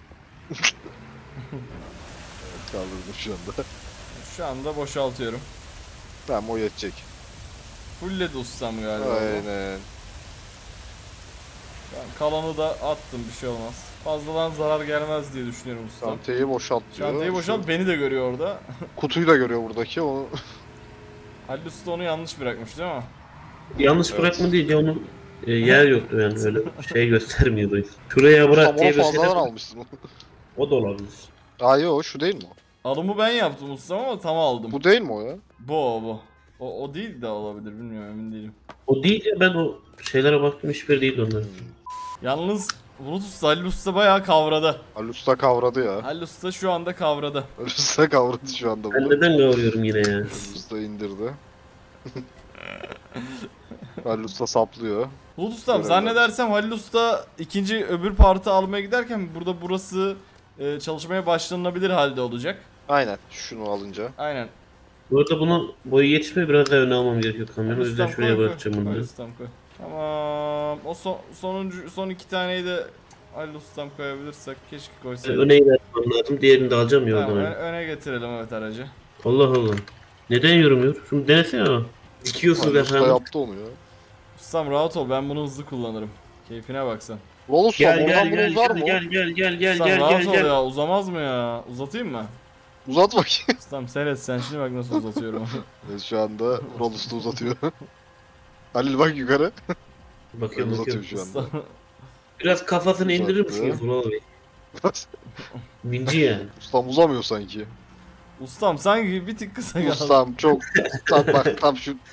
Kaldırdım şu anda. Şu anda boşaltıyorum. Tamam o yetecek. Fulledi ustam galiba. Aynen. Ben kalanı da attım, bir şey olmaz. Fazladan zarar gelmez diye düşünüyorum ustam. Çantayı boşalt diyor. Çantayı boşalt, Şu beni de görüyor orada. Kutuyu da görüyor buradaki onu. Halil Usta onu yanlış bırakmış değil mi? Yanlış Evet. bırakma deyince onun e, yer yoktu yani öyle şey göstermiyordu. Şuraya Tam bırak diye onu bir fazladan şey almışsın. o da olabilir. Aa yo şu değil mi o? Alımı ben yaptım ustam ama tam aldım. Bu, Bu değil mi o ya? bu o bu. O, o değil de olabilir, bilmiyorum, emin değilim. O değil ya, ben o şeylere baktım, hiçbir değil onlar. Yalnız Bulut Usta, Halil Usta bayağı kavradı. Ali Usta kavradı ya. Halil Usta şu anda kavradı. Ali Usta kavradı şu anda Ben bunu. neden kavuruyorum yine ya? Ali Usta indirdi. Ali Usta saplıyor. Bulut Ustam Görev zannedersem Halil Usta ikinci öbür partı almaya giderken burada burası e, çalışmaya başlanabilir halde olacak. Aynen şunu alınca. Aynen. Bu arada bunun boyu yetişmiyor, biraz daha öne almam gerekiyor kamyonu, o Halil yüzden Ustam şuraya koy, bırakacağım koy. bunları. Halil Ustam koy. Tamam. O son, sonuncu son iki taneyi de Halil Ustam koyabilirsek keşke koysaydık. Öne ilerlemem lazım, diğerini de alacağım ya oradan. Tamam, öne, Tamam, öne getirelim evet aracı. Allah Allah. Neden yorumuyor? Şunu denesene ama. Dikiyorsunuz Ali Usta efendim. yaptı onu ya. Ustam rahat ol, ben bunu hızlı kullanırım. Keyfine bak sen. Ulan ustam Gel oradan gel bunu gel uzar gel mı? gel gel gel gel Ustam gel rahat gel ol gel. ya, uzamaz mı ya? Uzatayım mı? Uzat bakayım. Ustam seyret sen şimdi, bak nasıl uzatıyorum. Evet, şu anda Rol Usta uzatıyor. Halil bak yukarı. Bakıyorum Uzatıyor bakıyorum. şu anda. Ustam, Biraz kafasını Uzattı. indirir misiniz Vural Bey? Minci yani. Ustam uzamıyor sanki. ustam sanki bir tık kısa kaldı. Ustam çok tam bak tam şu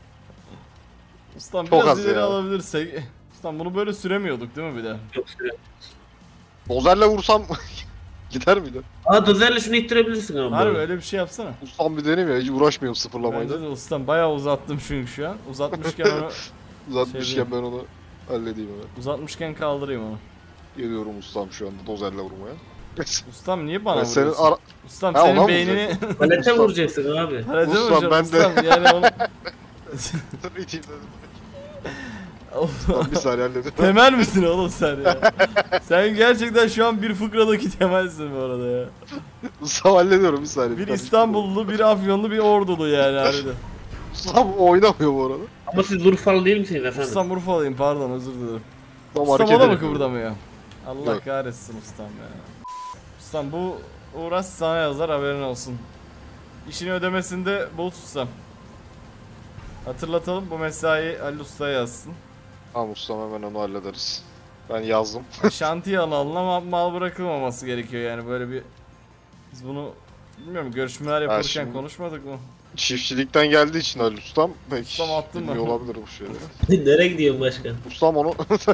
Ustam çok biraz az ileri ya. alabilirsek. Ustam bunu böyle süremiyorduk değil mi bir de? Çok süre. dozerle vursam gider miydi? Aa dozerle şunu ittirebilirsin ama. Harbi böyle. öyle bir şey yapsana. Ustam bir deneyim ya hiç uğraşmıyorum Bence sıfırlamayla. de ustam bayağı uzattım çünkü şu an. Uzatmışken onu Uzatmışken şey ben onu halledeyim hemen. uzatmışken kaldırayım onu. Geliyorum ustam şu anda dozerle vurmaya. Ustam niye bana Ben senin vuruyorsun? ara... Ustam Ha, ona senin mı beynini Palete Ustam. vuracaksın abi. Parada Ustam, vuracağım ben de- ustam yani onu. İteyim dedim. Ustam, Tamam, bir saniye halledeyim. temel misin oğlum sen ya? Sen gerçekten şu an bir fıkradaki temelsin bu arada ya. Ustam hallediyorum bir saniye. Bir tane- İstanbullu, bir Afyonlu, bir Ordulu yani harbiden. Ustam oynamıyor bu arada. Ama siz Urfalı değil misiniz efendim? Ustam Urfalıyım, pardon, özür dilerim. Tam Ustam hareket o da mı edemiyor. kıvırdamıyor? Allah Yok. kahretsin ustam ya. Ustam bu uğraş sana yazar, haberin olsun. İşini ödemesinde Bulut ustam. Hatırlatalım, bu mesai Ali Usta'ya yazsın. Tamam ustam hemen onu hallederiz. Ben yazdım. Şantiye alanına mal, mal bırakılmaması gerekiyor yani, böyle bir... Biz bunu bilmiyorum, görüşmeler yaparken şimdi- konuşmadık mı? Çiftçilikten geldiği için Ali ustam pek Ustam attın mı? bilmiyor olabilir bu şeyleri. Nereye gidiyorsun başkan? Ustam onu...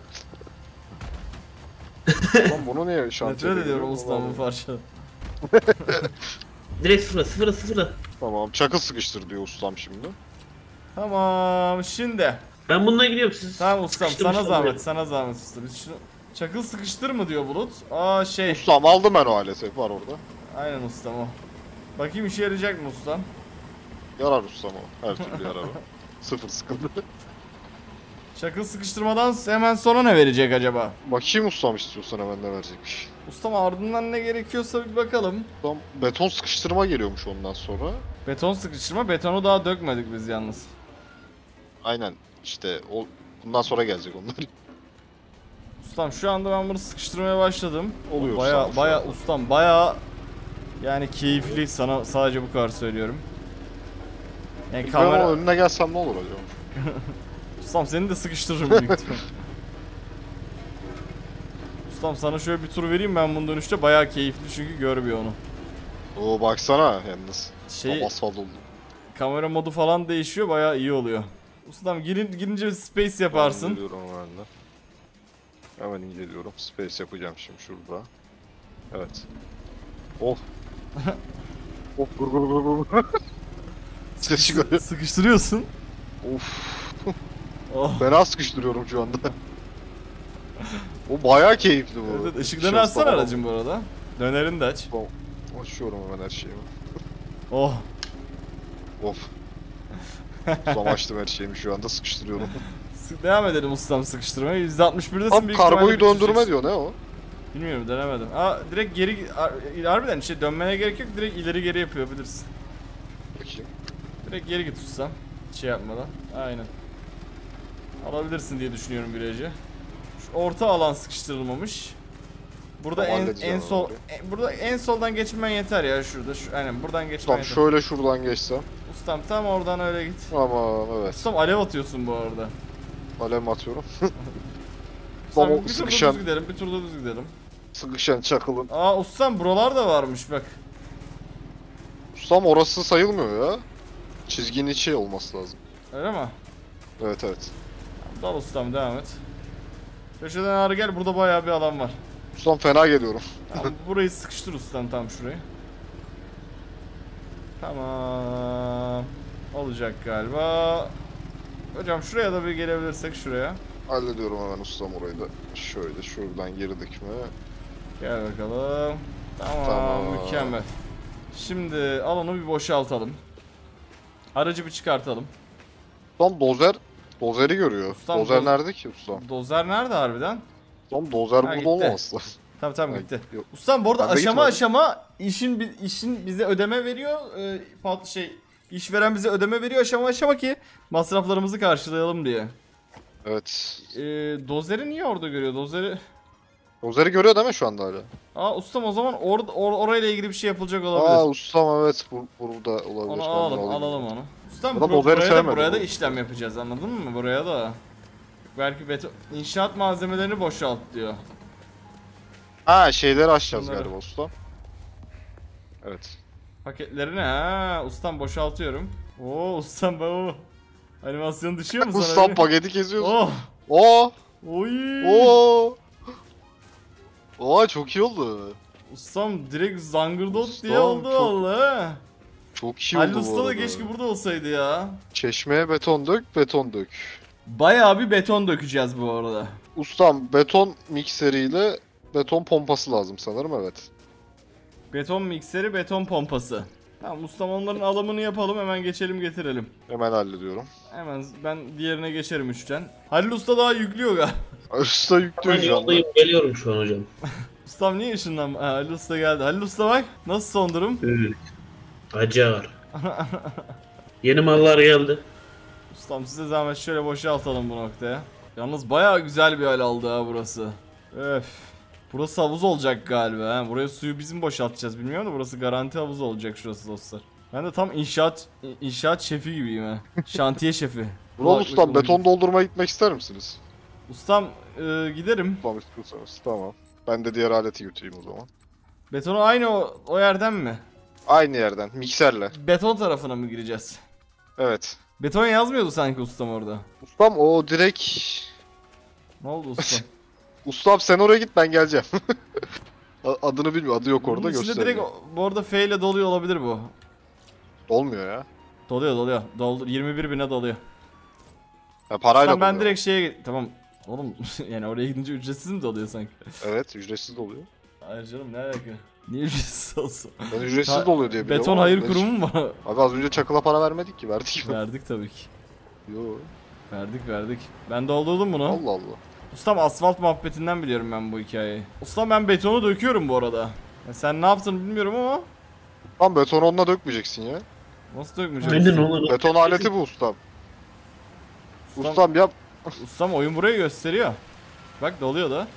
Ustam bunu niye şantiyede Nefret ediyorum geliyor? ustam bu Vallahi. parçadan. Direkt sıfıra sıfıra sıfıra. Tamam çakıl sıkıştır diyor ustam şimdi. Tamam şimdi. Ben bununla gidiyorum siz. Tamam ustam, sıkıştırmış sana olmayalım. zahmet, sana zahmet usta. Biz şunu... Çakıl sıkıştır mı diyor Bulut? Aa şey... Ustam aldım ben o aleti var orada. Aynen ustam o. Bakayım işe yarayacak mı ustam? Yarar ustam o. Her türlü yarar o. Sıfır sıkıntı. Çakıl sıkıştırmadan hemen sonra ne verecek acaba? Bakayım ustam istiyorsan hemen ne verecekmiş. Ustam ardından ne gerekiyorsa bir bakalım. Ustam beton sıkıştırma geliyormuş ondan sonra. Beton sıkıştırma, betonu daha dökmedik biz yalnız. Aynen işte o bundan sonra gelecek onlar. Ustam şu anda ben bunu sıkıştırmaya başladım. Oluyor Baya ustam şu baya anda. ustam baya yani keyifli, sana sadece bu kadar söylüyorum. Yani Ben kamera... onun önüne gelsem ne olur acaba? Ustam seni de sıkıştırırım büyük ihtimal. Ustam sana şöyle bir tur vereyim ben bunun dönüşte, bayağı keyifli çünkü görmüyor onu. Oo baksana yalnız. Şey, Tam asfalt oldu. kamera modu falan değişiyor, bayağı iyi oluyor. Ustam girin, girince space yaparsın. İnceliyorum hemen de. Hemen inceliyorum. Space yapacağım şimdi şurada. Evet. Of. Of gur gur gur gur. Ses çıkarıyor. Sıkıştırıyorsun. Of. Oh. Fena sıkıştırıyorum şu anda. O bayağı keyifli bu. Evet, ışıklarını Şans açsana tamam. aracın bu arada. Dönerini de aç. Tamam. Açıyorum hemen her şeyimi. Oh. Of. Tam açtım her şeyimi şu anda sıkıştırıyorum. Sık- Devam edelim ustam sıkıştırmaya. yüzde altmış birdesin Tam büyük kargoyu ihtimalle döndürme bitireceksin. diyor ne o? Bilmiyorum, denemedim. Aa direkt geri... Har- Harbiden şey dönmene gerek yok, direkt ileri geri yapıyor bilirsin. Bakayım. Direkt geri git ustam. Şey yapmadan. Aynen. Alabilirsin diye düşünüyorum virajı. Şu orta alan sıkıştırılmamış. Burada Tamam, en halledeceğim en sol orayı. en- burada en soldan geçmen yeter ya şurada. Şu, aynen buradan geçmen Tam yeter. şöyle şuradan geçsem. Ustam tam oradan öyle git. Tamam evet. Ustam alev atıyorsun bu arada. Alem atıyorum. Ustam Tamam, bir turda sıkışan- düz gidelim, bir turda düz gidelim. Sıkışan çakılın. Aa ustam buralar da varmış bak. Ustam orası sayılmıyor ya. Çizginin içi olması lazım. Öyle mi? Evet evet. Dal ustam, devam et. Köşeden ağrı gel, burada bayağı bir alan var. Ustam fena geliyorum. Tamam, burayı sıkıştır ustam, tam şurayı. Tamam. Olacak galiba. Hocam şuraya da bir gelebilirsek şuraya. Hallediyorum hemen ustam orayı da. Şöyle şuradan girdik mi? Gel bakalım. Tamam, Tamam. mükemmel. Şimdi alanı bir boşaltalım. Aracı bir çıkartalım. Ustam dozer. Dozeri görüyor. Ustam, dozer doz- nerede ki ustam? Dozer nerede harbiden? Ustam dozer Ha, burada gitti. olmaması lazım. Tamam tamam Ha, gitti. yok. Ustam bu arada Ben de aşama gitmedim. aşama işin bi- işin bize ödeme veriyor. Ee, pat- şey İşveren bize ödeme veriyor aşama aşama ki masraflarımızı karşılayalım diye. Evet. Ee, dozeri niye orada görüyor? Dozeri... Dozeri görüyor değil mi şu anda hala? Aa ustam o zaman or or orayla ilgili bir şey yapılacak olabilir. Aa ustam evet bu, burada olabilir. Onu Ben alalım, bunu alayım. alalım onu. Ustam Adam bur- dozeri buraya da, sevmedi buraya da bu. işlem yapacağız anladın mı? Buraya da. Belki beton... İnşaat malzemelerini boşalt diyor. Ha şeyleri açacağız Bunları. galiba ustam. Evet. Paketlerini ha ustam boşaltıyorum. Oo ustam be o. Animasyon düşüyor mu sana? Ustam bir? paketi geziyorsun. Oh. Oo. Oy. Oo. Oo çok iyi oldu. Ustam direkt zangırdot Ustam, diye oldu çok- valla. Çok iyi oldu Halil bu Usta da arada. keşke burada olsaydı ya. Çeşmeye beton dök, beton dök. Bayağı bir beton dökeceğiz bu arada. Ustam beton mikseriyle beton pompası lazım sanırım evet. Beton mikseri, beton pompası. Tamam ustam onların alımını yapalım hemen geçelim getirelim. Hemen hallediyorum. Hemen ben diğerine geçerim üçten. Halil Usta daha yüklüyor galiba. Usta yüklüyor Ben şu anda. yoldayım, geliyorum şu an hocam. Ustam niye ışından? Ha, Halil Usta geldi. Halil Usta bak nasıl son durum? Evet. Acar. Yeni mallar geldi. Ustam size zahmet şöyle boşaltalım bu noktaya. Yalnız bayağı güzel bir hal aldı ha burası. Öf. Burası havuz olacak galiba ha. Buraya suyu bizim boşaltacağız bilmiyorum da burası garanti havuz olacak şurası dostlar. Ben de tam inşaat inşaat şefi gibiyim ha. Şantiye şefi. Ulan ustam beton doldurmaya gitmek ister misiniz? Ustam e, giderim. Tamam istiyorsanız tamam. Ben de diğer aleti götüreyim o zaman. Betonu aynı o, o yerden mi? Aynı yerden mikserle. Beton tarafına mı gireceğiz? Evet. Beton yazmıyordu sanki ustam orada. Ustam o direkt... Ne oldu ustam? Ustam sen oraya git ben geleceğim. A- Adını bilmiyor. Adı yok orada Bunun içinde gösteriyor. direkt bu arada F ile doluyor olabilir bu. Olmuyor ya. Doluyor doluyor. Doldur yirmi bir bine doluyor. Ya parayla Ustam ben buluyor. direkt şeye tamam. Oğlum yani oraya gidince ücretsiz mi doluyor sanki? Evet ücretsiz doluyor. Hayır canım ne alaka? Niye ücretsiz olsun? Ben ücretsiz Ha, doluyor diye biliyorum. Beton ama hayır ben- kurumu mu var? Abi az önce çakıla para vermedik ki verdik mi? Verdik tabii ki. Yo. Verdik verdik. Ben doldurdum bunu. Allah Allah. Ustam asfalt muhabbetinden biliyorum ben bu hikayeyi. Ustam ben betonu döküyorum bu arada. Ya sen ne yaptın bilmiyorum ama. Lan betonu onunla dökmeyeceksin ya. Nasıl dökmeyeceğim? Aynen onu. Beton aleti bu ustam. Ustam- Ustam yap. Ustam oyun burayı gösteriyor. Bak doluyor da.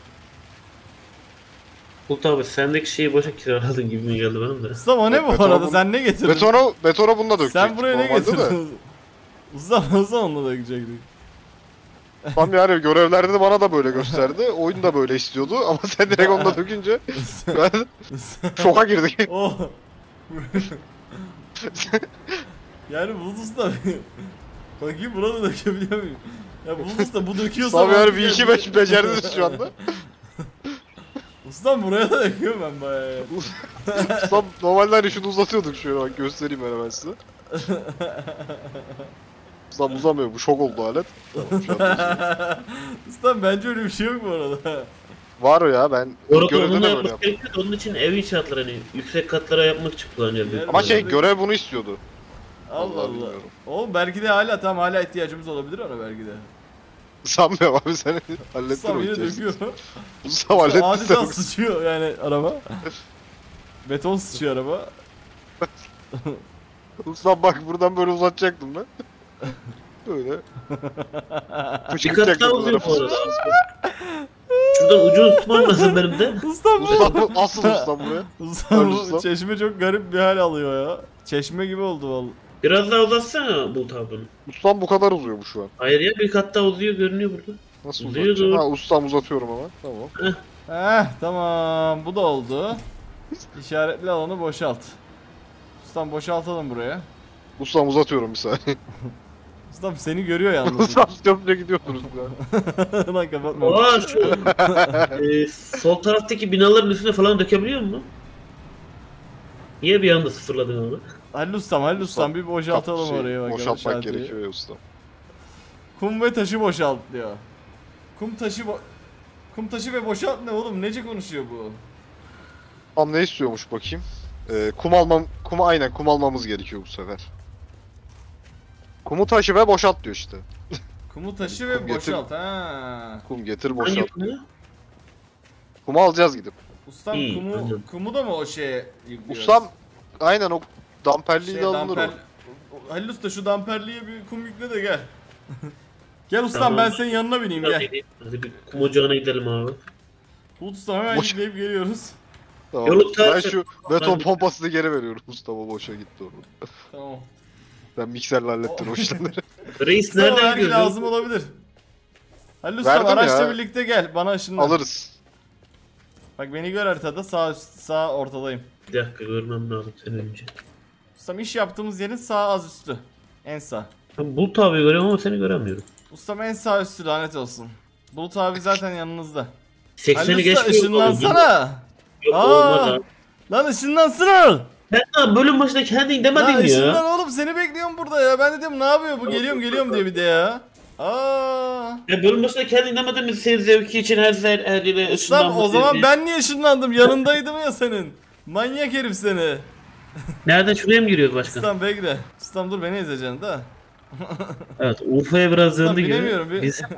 Bulut abi sendeki şeyi boşa kiraladın gibi mi geldi benim de. Ustam o ne bu Betonu arada? bu- Sen ne getirdin? Betonu, betonu bununla dökecektik. Sen buraya ne normalde de. getirdin? Ustam nasıl onunla dökecektik? Tam yani görevlerde de bana da böyle gösterdi. Oyun da böyle istiyordu ama sen direkt onunla dökünce ben şoka girdik. Oh. Yani Bulut Usta. Bakayım buna da dökebiliyor muyum? Ya Bulut Usta bu döküyorsa... Tam yani artık bir ya- iki beş becerdiniz şu anda. Ustam buraya da döküyorum ben bayağı ya. Ustam normalde hani şunu uzatıyorduk şöyle bak göstereyim ben hemen size. Ustam uzamıyor bu şok oldu alet. Tamam, şu an uzatıyor. Ustam bence öyle bir şey yok bu arada. Var o ya ben Bu arada görevde onunla de böyle yapmak yaptım. gerekiyor da onun için ev inşaatları hani yüksek katlara yapmak için kullanıyor. büyük Evet. Ama şey ihtimalle. görev bunu istiyordu. Allah Vallahi Allah. bilmiyorum. Oğlum belki de hala tam hala ihtiyacımız olabilir ona belki de. Sanmıyorum abi sen hallettin Ustam o yine ihtiyacı. döküyor. Ustam hallettin Adeta sen. sıçıyor yani araba. Beton sıçıyor araba. Ustam bak buradan böyle uzatacaktım ben. Böyle. Bir kat daha uzuyor bu arada. Şuradan ucunu tutmam lazım benim de. Ustam bu. Ustam asıl ustam buraya. Ustam bu Ustam. çeşme çok garip bir hal alıyor ya. Çeşme gibi oldu vallahi. Biraz daha uzatsana Bulut abi bunu. Ustam bu kadar uzuyor bu şu an. Hayır ya bir kat daha uzuyor görünüyor burada. Nasıl Uzuyor uzatacağım? doğru. Ha ustam uzatıyorum hemen. Tamam. Heh tamam bu da oldu. İşaretli alanı boşalt. Ustam boşaltalım buraya. Ustam uzatıyorum bir saniye. Ustam seni görüyor yalnız. Ustam köprüye gidiyorsunuz ya. Lan kapatma. Oha şu e, sol taraftaki binaların üstüne falan dökebiliyor musun? Niye bir anda sıfırladın onu? Halil ustam, Halil ustam bir boşaltalım Şey, oraya bakalım. Boşaltmak şantiyi. gerekiyor ya ustam. Kum ve taşı boşalt diyor. Kum taşı bo Kum taşı ve boşalt ne oğlum? Nece konuşuyor bu? Tam ne istiyormuş bakayım. Ee, kum almam, kumu aynen kum almamız gerekiyor bu sefer. Kumu taşı ve boşalt diyor işte. Kumu taşı ve Kum getir. boşalt ha. Kum getir Hangi boşalt. konu? Kumu alacağız gidip. Ustam İyi, kumu anladım. kumu da mı o şeye yüklüyoruz? Ustam aynen o damperliyle Şey, alınır damper- o. Halil Usta şu damperliğe bir kum yükle de gel. Gel ustam Tamam. ben senin yanına bineyim gel. Hadi, hadi bir kum ocağına gidelim abi. Bulut ustam hemen Boş- yükleyip geliyoruz. Tamam. Yolu Ben tarif- şu beton Ben- pompasını geri veriyorum. Mustafa boşa gitti orada. Tamam. Ben mikserle hallettim o işlemleri. Reis Nereden nereden belki gidiyor? lazım olabilir. Halil ustam Verdim araçla ya. birlikte gel bana ışınlan. Alırız. Bak beni gör haritada sağ üst, sağ ortadayım. Bir dakika görmem lazım sen önce. Ustam iş yaptığımız yerin sağ az üstü. En sağ. Ben Bulut abi görüyorum ama seni göremiyorum. Ustam en sağ üstü lanet olsun. Bulut abi zaten yanınızda. sekseni Halil usta geçmiyor. ışınlansana. Yok Aa! olmaz abi. Lan ışınlansana. Ben daha bölüm başında kendin Lan demedin ışınlan ya. oğlum seni bekliyorum burada ya. Ben dedim ne yapıyor bu geliyorum geliyorum diye bir de ya. Aa. Ya bölüm başında kendin demedin mi senin zevki için her zer her yere Ustam ışınlanmak o zaman diye. ben niye ışınlandım? Yanındaydım ya senin. Manyak herif seni. Nereden şuraya mı giriyoruz başkan? Ustam bekle. Ustam dur beni ezeceksin da. Evet Urfa'ya biraz Ustam, zırnı gibi. bilemiyorum, bir- Biz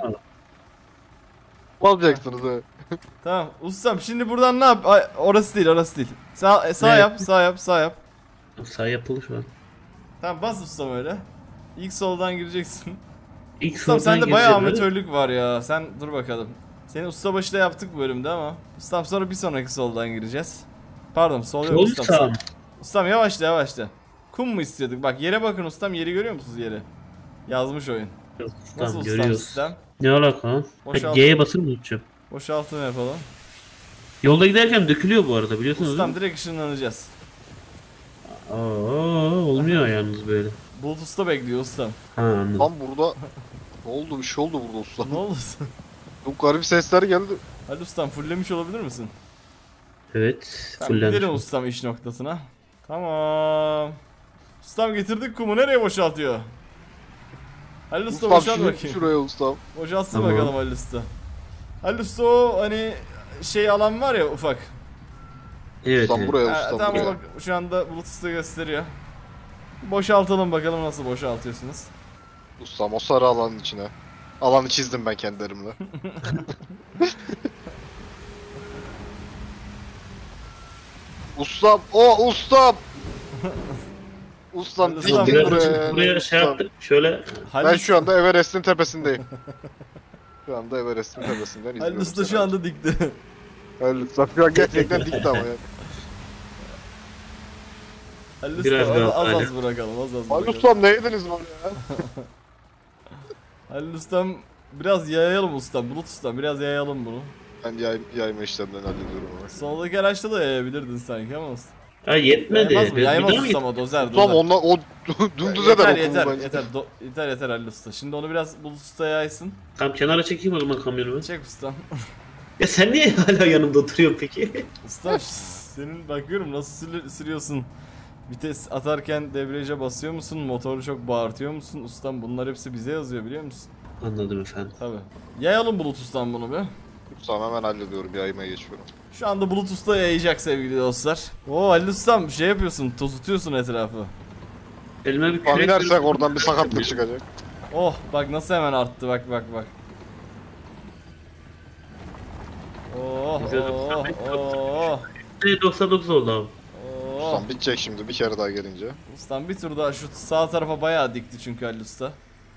Ne yapacaksınız ha? Tamam ustam şimdi buradan ne yap? Ay, orası değil orası değil. Sağ, sağ Ne? yap sağ yap sağ yap. sağ yapılır şu an. Tamam bas ustam öyle. İlk soldan gireceksin. İlk Ustam soldan sende bayağı gireceğim, amatörlük var ya. Sen dur bakalım. Seni ustabaşı da yaptık bu bölümde ama. Ustam sonra bir sonraki soldan gireceğiz. Pardon sol yok Sol mu ustam. sağ mı? Ustam yavaşla yavaşla. Kum mu istiyorduk? Bak yere bakın ustam yeri görüyor musunuz yeri? Yazmış oyun. Nasıl Tamam ustam görüyoruz. sistem? Ne alaka ha? Boşalt. Ha, G'ye basır mı uçacağım? Boşaltım yapalım. Yolda giderken dökülüyor bu arada biliyorsunuz Ustam değil mi? direkt ışınlanacağız. Aa, olmuyor yalnız böyle. Bulut usta bekliyor ustam. Ha anladım. Lan burada ne oldu? Bir şey oldu burada usta. Ne oldu? Çok garip sesler geldi. Hadi ustam fulllemiş olabilir misin? Evet. Tamam gidelim Fullenmiş. ustam iş noktasına. Tamam. Ustam getirdik kumu nereye boşaltıyor? Halil usta Ustam boşalt şu, bakayım. şuraya ustam. Boşaltsın Tamam. bakalım Halil usta. Halil usta o hani şey alan var ya ufak. Evet, Ustam evet. buraya Ha, ustam tamam buraya. bak şu anda Bulut usta gösteriyor. Boşaltalım bakalım nasıl boşaltıyorsunuz. Ustam o sarı alanın içine. Alanı çizdim ben kendi elimle. Ustam, o ustam. Ustam Ustam, dik biraz buraya. Buraya şey Ustam. yaptık. Şöyle Halil Ben usta- şu anda Everest'in tepesindeyim. Şu anda Everest'in tepesinden Halil izliyorum. usta seni. şu anda dikti. Halil usta şu an gerçekten dikti ama ya. Halil Biraz usta az, daha az hala. az bırakalım az az Halil bırakalım. ustam ne yediniz bana ya? Halil ustam biraz yayalım ustam. Bulut ustam biraz yayalım bunu. Ben yay, yayma işlemlerini hallediyorum ama. Soldaki araçta da yayabilirdin sanki ama ustam. ha yetmedi. Yaymaz mı? Bir- Yaymaz bir daha mı ustam o dozer Ustam dozer. onlar o dümdüz eder Yeter o yeter kumu bence. yeter do, yeter yeter Halil usta. Şimdi onu biraz Bulut usta yaysın. Tam kenara çekeyim o zaman kamyonumu. Çek ustam. Ya sen niye hala yanımda oturuyorsun peki? Ustam senin bakıyorum nasıl sürü- sürüyorsun. Vites atarken debriyaja basıyor musun? Motoru çok bağırtıyor musun? Ustam bunlar hepsi bize yazıyor biliyor musun? Anladım efendim. Tabi. Yayalım Bulut ustam bunu bir. Ustam hemen hallediyorum yaymaya geçiyorum. Şu anda Bulut usta yayacak sevgili dostlar. Oo Halil ustam şey yapıyorsun tozutuyorsun etrafı. Elime bir Tam kürek inersek oradan bir sakatlık çıkacak. Oh bak nasıl hemen arttı bak bak bak. Oh oh oh doksan dokuz oldu abi. oh. Ustam bitecek şimdi bir kere daha gelince. Ustam bir tur daha şu sağ tarafa bayağı dikti çünkü Halil usta.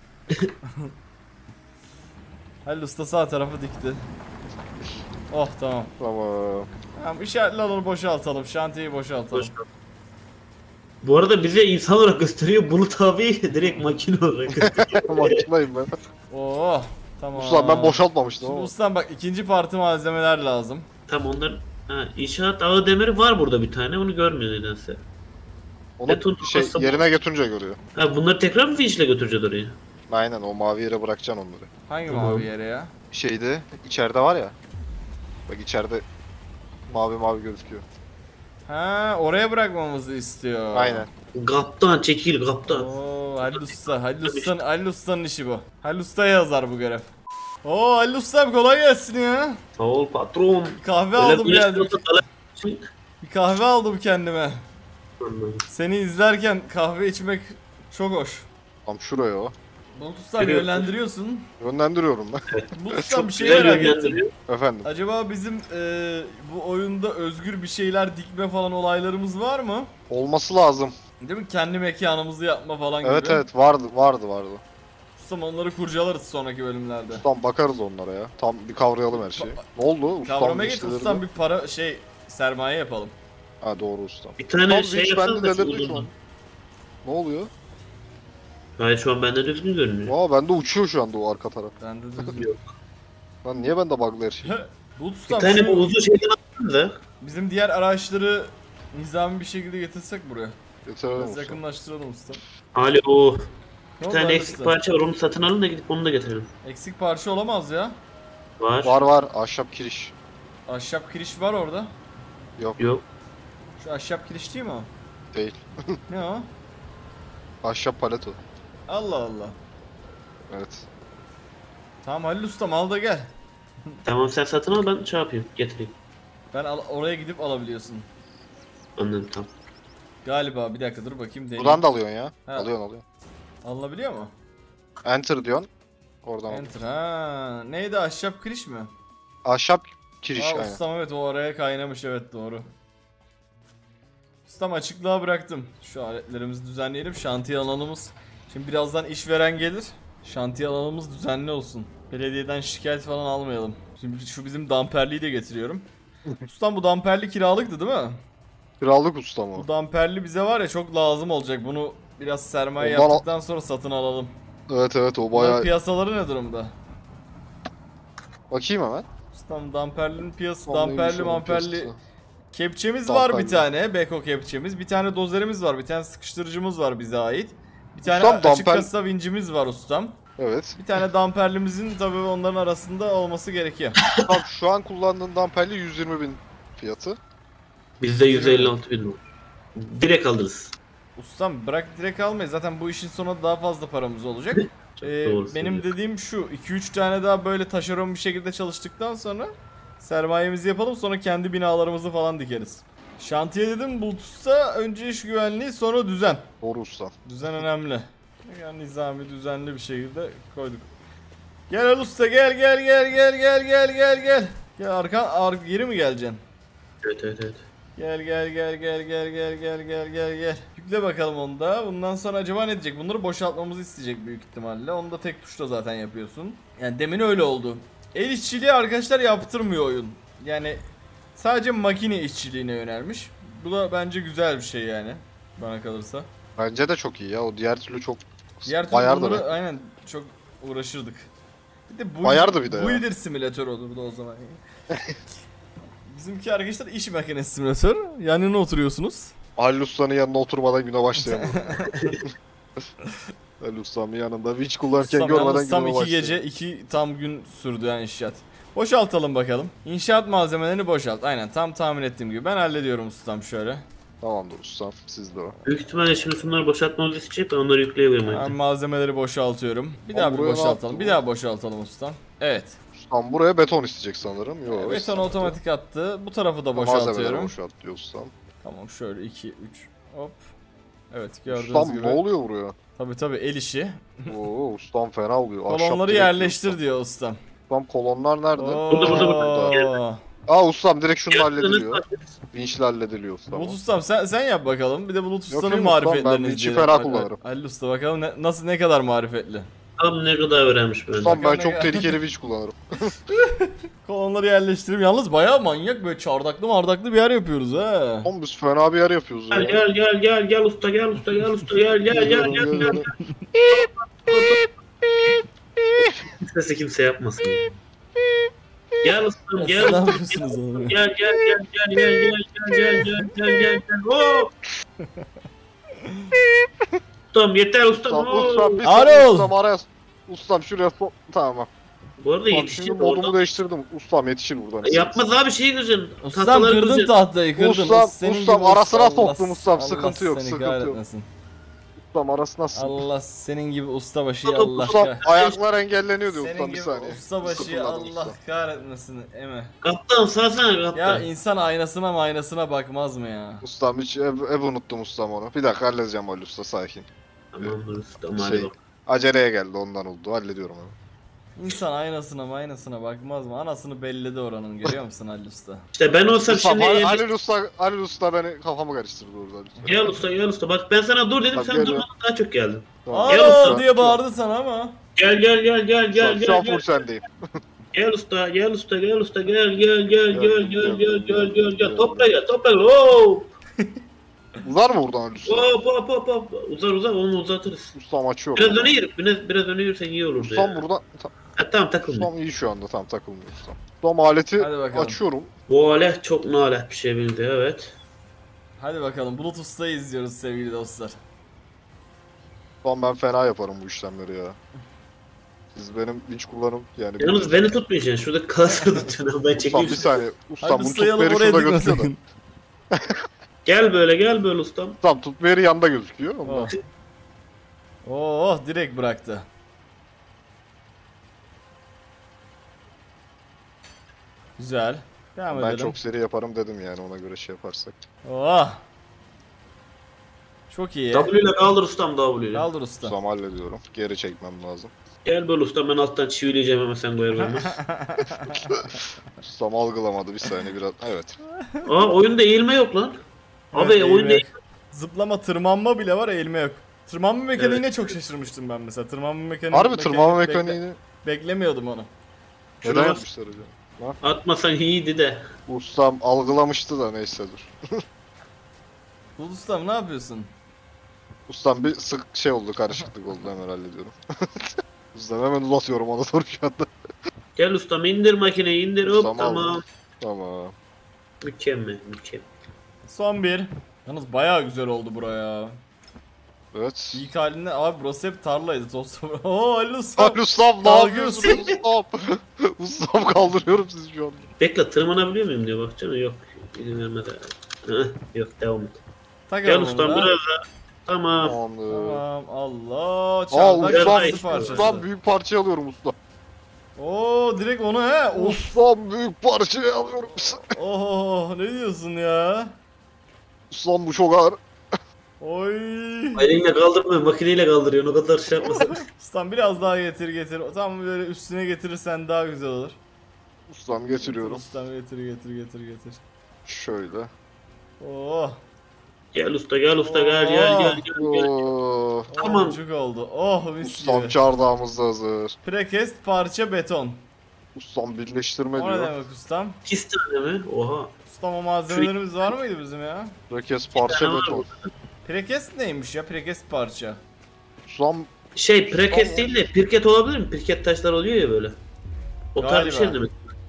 Halil usta sağ tarafı dikti. Oh tamam. Tamam. Tamam işaretli alanı boşaltalım. Şantiyeyi boşaltalım. Bu arada bize insan olarak gösteriyor. Bulut abi direkt makine olarak gösteriyor. Makinayım ben. Oh tamam. Ustam ben boşaltmamıştım Şimdi ama. ustam bak ikinci parti malzemeler lazım. Tam onlar ha, inşaat ağı demiri var burada bir tane onu görmüyor nedense. Onu beton şey tutmazsa- yerine götürünce görüyor. Ha bunları tekrar mı vinçle götüreceğiz oraya? Aynen o mavi yere bırakacaksın onları. Hangi Tamam. mavi yere ya? Şeyde içeride var ya. Bak içeride mavi mavi gözüküyor. Ha oraya bırakmamızı istiyor. Aynen. Kaptan çekil kaptan. Oo Halil Usta. Halil Usta'nın Halil Usta'nın işi bu. Halil Usta'ya yazar bu görev. Oo Halil Usta'm kolay gelsin ya. Sağ ol patron. Bir kahve Öyle aldım geldim. konuştuğunda talep için- Bir kahve aldım kendime. Anladım. Seni izlerken kahve içmek çok hoş. Tam şuraya o. Bulut Ustam Görüyorsun. yönlendiriyorsun. Yönlendiriyorum ben. Bulut Ustam bir şey Güzel merak ettim. yönlendiriyor. Efendim. Acaba bizim e, bu oyunda özgür bir şeyler dikme falan olaylarımız var mı? Olması lazım. Değil mi? Kendi mekanımızı yapma falan Evet gibi. evet vardı vardı vardı. Ustam onları kurcalarız sonraki bölümlerde. Ustam bakarız onlara ya. Tam bir kavrayalım her şeyi. Ne oldu? Ustam Kavrama geç işçileri ustam de- bir para şey sermaye yapalım. Ha doğru ustam. Bir tane Ustam şey hiç yapalım bende da şu delirdi şu an. uzun. Ne oluyor? Hayır şu an bende düzgün görünüyor. Aa bende uçuyor şu anda o arka taraf. Ben de düzgün. Yok. Lan niye bende bug'lı her şey? Bulut Bir ustam tane şu bu uzun şeyden attım da. bizim diğer araçları nizami bir şekilde getirsek buraya. Getirelim Biraz ustam. yakınlaştıralım ustam. Alo. Ne Bir oldu tane Ali eksik usta? parça var onu satın alın da gidip onu da getirelim. Eksik parça olamaz ya. Var. Var var ahşap kiriş. Ahşap kiriş var orada. Yok Yok. Şu ahşap kiriş değil mi o? değil. Ne o? Ahşap palet o. Allah Allah. Evet. Tamam Halil ustam al da gel. Tamam sen satın al ben şey yapayım getireyim. Ben al- oraya gidip alabiliyorsun. Anladım tamam. Galiba bir dakika dur bakayım deneyeyim. Buradan da alıyorsun ya. Ha. Alıyorsun alıyorsun. Alınabiliyor mu? Enter diyorsun. Oradan al. Enter ha. Neydi ahşap kiriş mi? Ahşap kiriş Aa, aynen. ustam evet o araya kaynamış evet doğru. Ustam açıklığa bıraktım. Şu aletlerimizi düzenleyelim. Şantiye alanımız. Şimdi birazdan işveren gelir. Şantiye alanımız düzenli olsun. Belediyeden şikayet falan almayalım. Şimdi şu bizim damperliği de getiriyorum. Ustam bu damperli kiralıktı değil mi? Krallık ustam o. Bu damperli bize var ya çok lazım olacak. Bunu biraz sermaye Ondan al- yaptıktan sonra satın alalım. Evet evet o Bunların bayağı. piyasaları ne durumda? Bakayım hemen. Ustam damperlinin piyasası, Tam neymiş damperli onun mamperli piyasası? kepçemiz var bir Damperli. tane, beko kepçemiz, bir tane dozerimiz var, bir tane sıkıştırıcımız var bize ait. Bir tane Ustam, açık damper- kasa vincimiz var ustam. Evet. Bir tane damperlimizin tabii onların arasında olması gerekiyor. Tam şu an kullandığın damperli yüz yirmi bin fiyatı. Bizde yüz elli altı bin var. Direkt alırız. Ustam bırak direkt almayız. Zaten bu işin sonunda daha fazla paramız olacak. Çok Ee, doğru benim söylüyorsun. dediğim şu. iki üç tane daha böyle taşeron bir şekilde çalıştıktan sonra sermayemizi yapalım. Sonra kendi binalarımızı falan dikeriz. Şantiye dedim Bulut'sa önce iş güvenliği sonra düzen. Doğru ustam. Düzen önemli. Yani nizami düzenli bir şekilde koyduk. Gel Ali Usta gel gel gel gel gel gel gel gel. Gel arkan ar geri mi geleceksin? Evet evet evet. Gel gel gel gel gel gel gel gel gel gel. Yükle bakalım onu da. Bundan sonra acaba ne diyecek? Bunları boşaltmamızı isteyecek büyük ihtimalle. Onu da tek tuşla zaten yapıyorsun. Yani demin öyle oldu. El işçiliği arkadaşlar yaptırmıyor oyun. Yani sadece makine işçiliğine yönelmiş. Bu da bence güzel bir şey yani. Bana kalırsa. Bence de çok iyi ya. O diğer türlü çok Diğer türlü bayar da bunları be. aynen çok uğraşırdık. Bir de build, Bayardı bir de ya. Builder simülatör olurdu o zaman. Bizimki arkadaşlar iş makinesi simülatör. Yanına oturuyorsunuz. Halil Usta'nın yanına oturmadan güne başlayamam. Halil Usta'nın yanında vinç kullanırken Tam, görmeden yalnız tam güne iki başlayamam. gece iki tam gün sürdü yani inşaat. Boşaltalım bakalım. İnşaat malzemelerini boşalt. Aynen tam tahmin ettiğim gibi. Ben hallediyorum ustam şöyle. Tamamdır ustam. Sizde o. Büyük ihtimalle şimdi şunları boşaltmamızı isteyecek ben onları yükleyebilirim Ben artık. malzemeleri boşaltıyorum. Bir Ama daha bir buraya ne boşaltalım. yaptın Bir bu? daha boşaltalım ustam. Evet. Ustam buraya beton isteyecek sanırım. Yok. Beton istemedi. otomatik attı. Bu tarafı da Malzemeleri boşaltıyorum. boşalt diyor ustam. Tamam şöyle iki üç hop. Evet gördüğünüz Ustam gibi. ne oluyor buraya? Tabii tabii el işi. Oo ustam fena oluyor. Ahşap Kolonları direkt yerleştir ustam. diyor ustam. Ustam kolonlar nerede? Burada, burada, burada. Oo. Aa ustam direkt şunla Yaptığınız hallediliyor. takdir. Vinçle hallediliyor ustam. Bulut ustam sen, sen yap bakalım. Bir de Bulut ustanın Yapayım ustam, marifetlerini ben vinçi izleyelim. fena Bak, kullanırım. bak, Halil usta bakalım ne, nasıl ne kadar marifetli. Tam ne kadar öğrenmiş böyle. Ustam ben Bakalım çok ne- tehlikeli vinç kullanırım. Kolonları yerleştireyim. Yalnız bayağı manyak böyle çardaklı mardaklı bir yer yapıyoruz ha. Oğlum biz fena bir yer yapıyoruz ya. Gel gel gel gel gel usta gel usta gel usta gel gel gel gel gel. Geliyorum, Sesi kimse yapmasın. ya. Gel ustam gel Ne ustam yapıyorsunuz oğlum? gel gel gel gel gel gel gel gel gel gel gel gel. Hop. Ustam yeter ustam. Ustam, hop. ustam bir Arol! saniye ustam araya. Ustam şuraya so... Tamam. Bu arada Ustam yetişir şimdi de modumu orada. değiştirdim. Ustam yetişir buradan. Yapmaz abi şey güzel. Ustam Tahtaları kırdın kıracak. tahtayı kırdın. Ustam, Senin ustam, gibi arasına usta- soktum ustam, Allah sıkıntı yok, seni sıkıntı yok. kahretmesin. Ustam arasına sıktım. Allah senin gibi ustabaşı Ustam, Allah Ustam kah- ayaklar engelleniyor diyor Senin ustam bir gibi saniye. ustabaşı Sıfırladım Allah ustam. kahretmesin eme. Kaptan salsana Ya kaptan. insan aynasına aynasına bakmaz mı ya? Ustam hiç ev, ev unuttum ustam onu. Bir dakika halledeceğim Ali usta sakin. Tamamdır ustam Şey, hadi bak. Aceleye geldi ondan oldu hallediyorum onu. İnsan aynasına aynasına bakmaz mı? Anasını belledi oranın, görüyor musun Halil Usta? İşte ben olsam Ustam, şimdi... Halil Halil Usta, Halil Usta beni kafamı karıştırdı orada. lütfen. Gel usta gel usta. Bak ben sana dur dedim Bak, sen geliyor. durmadın daha çok geldin. Tamam. Gel Aa usta. diye bağırdı sana ama. Gel gel gel gel Şu gel an- Şu an gel full gel. sendeyim. Gel usta gel usta gel usta gel gel gel gel gel gel gel gel gel. Topla gel topla gel. Hop. Uzar mı buradan Halil Usta? Hop hop hop hop. Uzar uzar onu uzatırız. Ustam açıyorum. Biraz öne yürü. Biraz, biraz öne yürüsen iyi olurdu Ustam ya. buradan... Ta- Ha, tamam takılma. Ustam iyi şu anda, tam takılmıyor ustam. Ustam aleti Hadi bakalım. açıyorum. Bu alet çok nalet bir şey bildi evet. Hadi bakalım, Bulut Usta'yı izliyoruz sevgili dostlar. Ustam ben fena yaparım bu işlemleri ya. Siz benim vinç kullanım yani... Yalnız beni tutmayacaksın. Şurada kasır tutacaksın. Ben Ustam çekeyim. bir saniye. Ustam Halil bunu Usta'yı alıp tutmayı oraya şurada dikme gözüküyor da. sakın. Gel böyle gel böyle ustam. Ustam tutmayı yanda gözüküyor. Ondan. Oh. Oh direkt bıraktı. Güzel. Devam Ben edelim. çok seri yaparım dedim yani, ona göre şey yaparsak. Oh. Çok iyi. W ile kaldır ustam W ile. Kaldır usta. Ustam hallediyorum. Geri çekmem lazım. Gel böyle ustam ben alttan çivileyeceğim ama sen koyar vermez. Ustam algılamadı bir saniye biraz. Evet. Aa oyunda eğilme yok lan. Abi Evet, oyunda eğilme yok. Zıplama, tırmanma bile var, eğilme yok. Tırmanma mekaniğine çok şaşırmıştım ben mesela. Tırmanma mekaniği. Harbi tırmanma bekle- mekaniğini Beklemiyordum onu. Şuna neden bak. yapmışlar hocam? Atmasan iyiydi de. Ustam algılamıştı da neyse dur. Bulut Ustam ne yapıyorsun? Ustam bir sık şey oldu, karışıklık oldu, hemen hallediyorum. Ustam hemen uzatıyorum ona doğru şu anda. Gel ustam indir makineyi indir hop Ustam tamam. aldı. Tamam. Mükemmel mükemmel. Son bir. Yalnız bayağı güzel oldu buraya. Evet. İlk halinde abi burası hep tarlaydı dostum. Oo Halil Usta. Halil Ustam ne Dalga yapıyorsunuz ustam? Ustam kaldırıyorum sizi şu anda. Bekle tırmanabiliyor muyum diyor baksana yok. İzin vermedi. Heh, yok devam et. Gel Takalım ustam bunu biraz da. daha. Tamam. Tamamdır. Tamam Allah. Aa Çardak ustam, parçası ustam, parçası. ustam büyük parça alıyorum usta. Oo direkt onu he. Of. Ustam büyük parçayı alıyorum. Oh ne diyorsun ya? Ustam bu çok ağır. Oy. Elinle kaldırmıyor makineyle kaldırıyor o kadar şey yapmasın. Ustam biraz daha getir getir. Tam böyle üstüne getirirsen daha güzel olur. Ustam getiriyorum. Ustam getir getir getir getir. Şöyle. Oh. Gel usta gel usta gel gel gel gel. gel. Oo. Tamam. Tamam. oldu. Oh mis Ustam gibi. çardağımız da hazır. Prekest parça beton. Ustam birleştirme O ne diyor. demek ustam? İki tane mi? Oha. Ustam o malzemelerimiz var mıydı bizim ya? Rekes parça tane var beton. Prekest neymiş ya? Prekest parça. Ustam Şey prekes değil de pirket olabilir mi? Pirket taşlar oluyor ya böyle. O tarz bir Galiba. şey demek.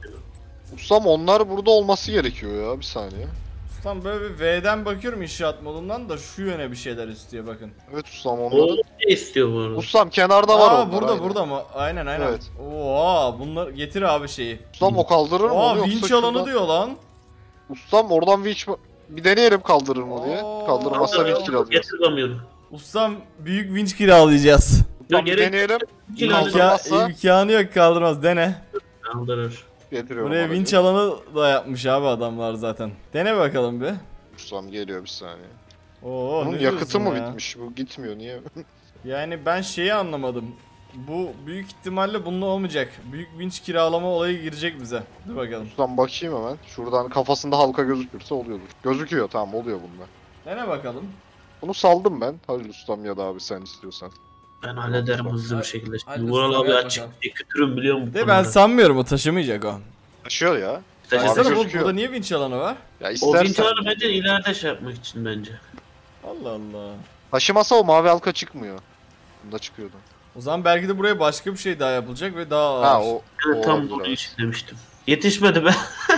Ustam onlar burada olması gerekiyor ya, bir saniye. Ustam böyle bir V'den bakıyorum inşaat modundan da şu yöne bir şeyler istiyor bakın. Evet ustam O onlar. ne istiyor bu arada? Ustam kenarda var Aa onlar. burada aynen. burada mı? Aynen aynen. Evet. Oha bunlar getir abi şeyi. Ustam o kaldırır mı Aa onu yoksa vinç şuradan- alanı diyor lan. Ustam oradan vinç mi- bir deneyelim kaldırır mı diye. Oo. Kaldırmazsa vinç kiralayacağız. Getir kamyonu. Ustam büyük vinç kiralayacağız. Ustam bir gerek- deneyelim. Kilo Kaldır. alacağım. İmka, Kaldırmazsa- imkanı yok kaldırmaz dene. Kaldırır. Getiriyorum. Buraya aracı. vinç alanı da yapmış abi adamlar zaten. Dene bakalım bir. Ustam geliyor bir saniye. Oo, Bunun ne yakıtı diyorsun mı ya? bitmiş? Bu gitmiyor niye? Yani ben şeyi anlamadım. Bu büyük ihtimalle bununla olmayacak. Büyük vinç kiralama olayı girecek bize. Dur bakalım. Ustam bakayım hemen. Şuradan kafasında halka gözükürse oluyordur. Gözüküyor, tamam oluyor bunda. Dene bakalım. Bunu saldım ben. Halil ustam ya da abi sen istiyorsan. Ben hallederim hızlı bir şekilde. Hadi Şimdi Vural usta, abi yap açık bakalım. diye kötürüm biliyor musun? bu De ben konuda? sanmıyorum o taşımayacak o. Taşıyor ya. Taşısana Abi Baksana bu, gözüküyor. burada niye vinç alanı var? Ya O istersen. vinçarı bence ileride şey yapmak için bence. Allah Allah. Taşımasa o mavi halka çıkmıyor. Bunda çıkıyordu. O zaman belki de buraya başka bir şey daha yapılacak ve daha ağır. Ha o. Evet, o tam olabilir, bunu evet. için demiştim. Yetişmedi be.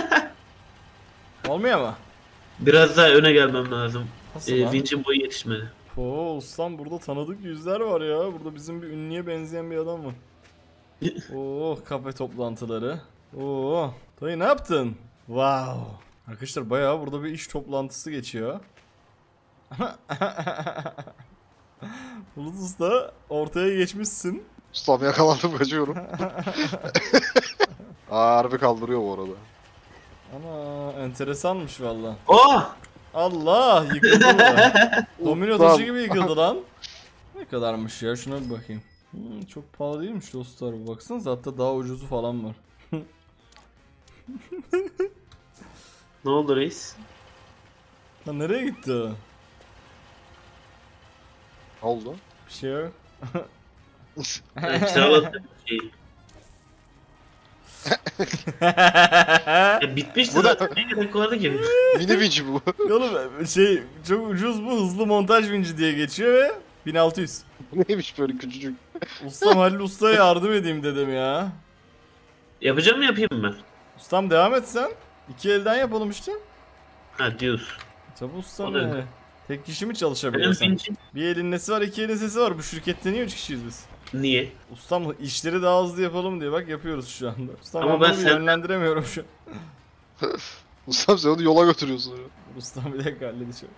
Olmuyor mu? Biraz daha öne gelmem lazım. Nasıl Ee, lan? vincin boyu yetişmedi. Oo ustam burada tanıdık yüzler var ya. Burada bizim bir ünlüye benzeyen bir adam var. Oo kafe toplantıları. Oo dayı ne yaptın? Wow. Arkadaşlar bayağı burada bir iş toplantısı geçiyor. Bulut Usta ortaya geçmişsin. Ustam yakalandım, kaçıyorum. Aa, harbi kaldırıyor bu arada. Ana enteresanmış valla. Oh! Allah yıkıldı bu. Domino Ustam. taşı gibi yıkıldı lan. Ne kadarmış ya şuna bir bakayım. Hmm, çok pahalı değilmiş dostlar bu, baksanıza, hatta daha ucuzu falan var. Ne oldu reis? Lan nereye gitti o? Ne oldu? Bir şey yok. Yani sıraladım şey. Ya bitmişti Bu da- zaten. Ne gerek vardı ki? Mini vinç bu. Oğlum şey çok ucuz bu, hızlı montaj vinci diye geçiyor ve bin altı yüz. Neymiş böyle küçücük. Ustam Halil Usta'ya yardım edeyim dedim ya. Yapacağım mı yapayım mı? Ustam devam et sen. İki elden yapalım işte. Ha diyorsun. Tabi ustam O da- yani. Tek kişi mi Benim çalışabiliyorsun? vincim Bir elin nesi var, iki elin sesi var. Bu şirkette niye üç kişiyiz biz? niye? Ustam işleri daha hızlı yapalım diye bak yapıyoruz şu anda. Ustam Ama ben, ben bunu sen- yönlendiremiyorum şu an. Ustam sen onu yola götürüyorsun. Ustam bir dakika halledeceğim.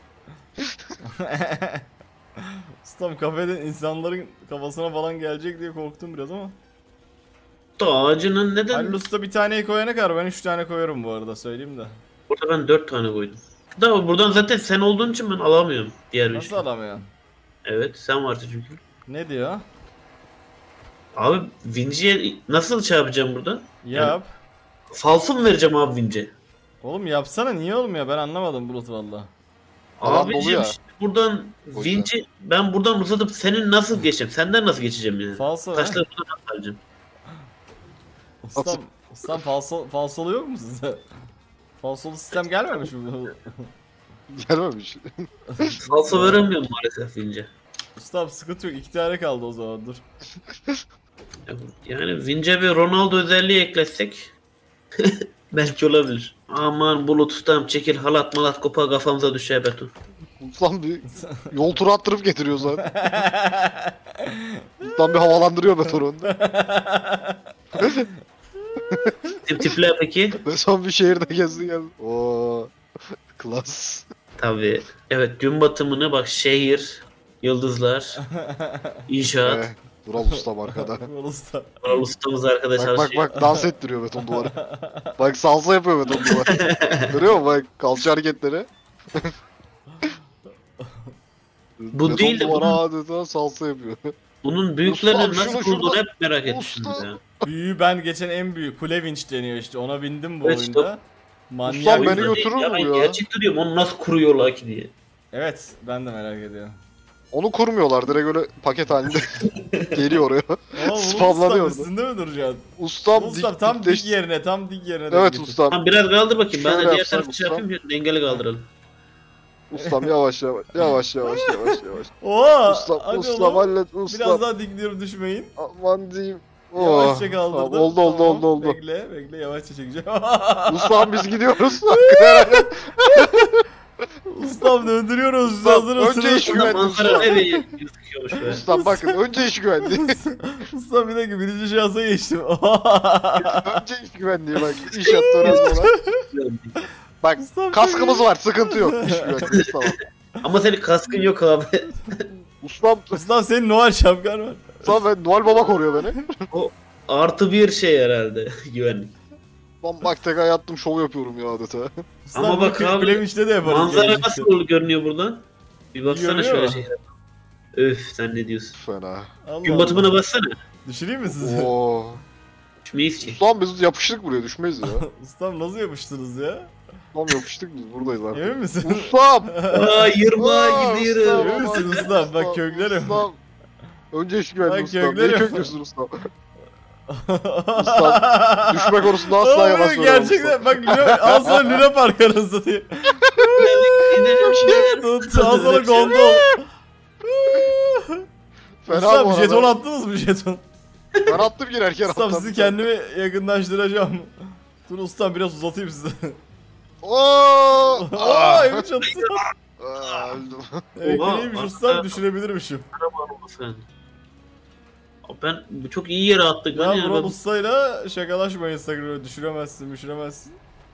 Ustam kafede insanların kafasına falan gelecek diye korktum biraz ama. Da ağacının neden? Halil Usta bir taneyi koyana kadar ben üç tane koyarım bu arada, söyleyeyim de. Burada ben dört tane koydum. Da buradan zaten sen olduğun için ben alamıyorum diğer Nasıl üçlü. alamıyorsun? Evet sen varsın çünkü. Ne diyor? Abi Vinci'ye nasıl şey yapacağım burada? Yap. Falso mu vereceğim abi Vinci? Oğlum yapsana, niye olmuyor? Ben anlamadım Bulut valla. Alan dolu Abiciğim ya. işte buradan O yüzden. Vinci ben buradan uzatıp senin nasıl geçeceğim? Senden nasıl geçeceğim yani? Falso ha? Taşları buradan nasıl alacağım? Ustam, ustam falso, falsolu yok mu sizde? Falsolu sistem gelmemiş mi? bu? Gelmemiş. Falso veremiyorum maalesef Vinci. Ustam sıkıntı yok, iki tane kaldı o zaman, dur. Yani Vinci ve Ronaldo özelliği ekletsek belki olabilir. Aman Bulut ustam çekil halat malat kopa kafamıza düşer beton. Ustam bir yol turu attırıp getiriyor zaten. Ustam bir havalandırıyor motorunu. Tip tipler peki? Ve son bir şehirde gezdi geldi. Oo, klas. Tabii. Evet gün batımını bak şehir, yıldızlar, inşaat. Ee, Dural ustam arkada. Ulan usta. Oral ustamız arkadaş Bak bak çalışıyor. bak dans ettiriyor beton duvarı. Bak salsa yapıyor beton duvarı. Görüyor musun bak kalça hareketleri. Bu beton değil de duvara bunun- adeta salsa yapıyor. Bunun büyüklerinin Ustam, nasıl şunu kurduğunu şurada- hep merak etmiştim Usta. ya. Büyüğü ben geçen en büyük kule vinç deniyor işte, ona bindim bu Evet, oyunda. Ustam, Manyak. beni O yüzden değil, götürür mü ben ya? gerçekten diyorum onu nasıl kuruyorlar ki diye. Evet, ben de merak ediyorum. Onu kurmuyorlar direkt öyle paket halinde geliyor oraya. Oğlum Bulut Spamlanıyor ustam orada. üstünde mi duracaksın? Ustam Bulut ustam dik, tam dik dikleş- yerine, tam dik yerine. Evet denk getir. ustam. Tamam biraz kaldır bakayım ben de Şöyle diğer yapsak tarafı şey ustam. yapayım dengeli kaldıralım. Ustam yavaş yavaş yavaş yavaş yavaş yavaş. Oha! Ustam Hadi ustam oğlum. hallet Biraz ustam. daha dikliyorum, düşmeyin. Aman diyeyim. Oh. Yavaşça kaldırdım. Tamam, oldu oldu Tamam, oldu oldu. Bekle, bekle, yavaşça çekeceğim. Ustam biz gidiyoruz. Ustam döndürüyoruz, siz Ustam, hazır önce mısınız? iş Burada güvenliği manzara ustam. nereye gözüküyormuş be. Ustam bakın önce iş güvenliği. Ustam bir dakika, birinci şansa geçtim. önce iş güvenliği bak. İş yaptı önemli olan. Bak Ustam kaskımız var sıkıntı yok. İş güvenliği ustam. Ama senin kaskın yok abi. Ustam, Ustam senin Noel şapkan var. ustam ben Noel Baba koruyor beni. O artı bir şey herhalde güvenlik. Lan bak tek yattım şov yapıyorum ya adeta. Ustam Ama bak abi, Kulevinç'te de yaparız. Manzara gelecekte. nasıl görünüyor buradan? Bir baksana Görünüyor şöyle mu? şehre. Öf sen ne diyorsun? Fena. Allah Gün Allah. batımına baksana. Düşüreyim mi sizi? Oo. Düşmeyiz ki. Ustam biz yapıştık buraya düşmeyiz ya. Ustam nasıl yapıştınız ya? Ustam yapıştık biz buradayız artık. Emin misin? Ustam! Aa yırmağa Aa, gidiyorum. Emin misin ustam? Bak köklerim. Ustam. Önce iş güvenliği Bak ustam. Neyi köklerim. köklüyorsun ustam? Ustam, düşme konusunda asla Oğlum, yalan söylemem gerçekten bak Luna, al sana Luna Park arası diye. Tut, al sana gondol. Fena Ustam bu jeton arada. attınız mı jeton? Ben attım girerken Ustam attım. sizi kendime yakınlaştıracağım. Dur ustam biraz uzatayım sizi. Ooo! Aa evin çatısı. Aa, öldüm. Ekleyeymiş Oha, ustam, arada- düşürebilirmişim. Sen. Ben bu çok iyi yere attık lan Ya ya. Murat Ben- Usta'yla şakalaşmayın sakın, öyle düşüremezsin düşüremezsin.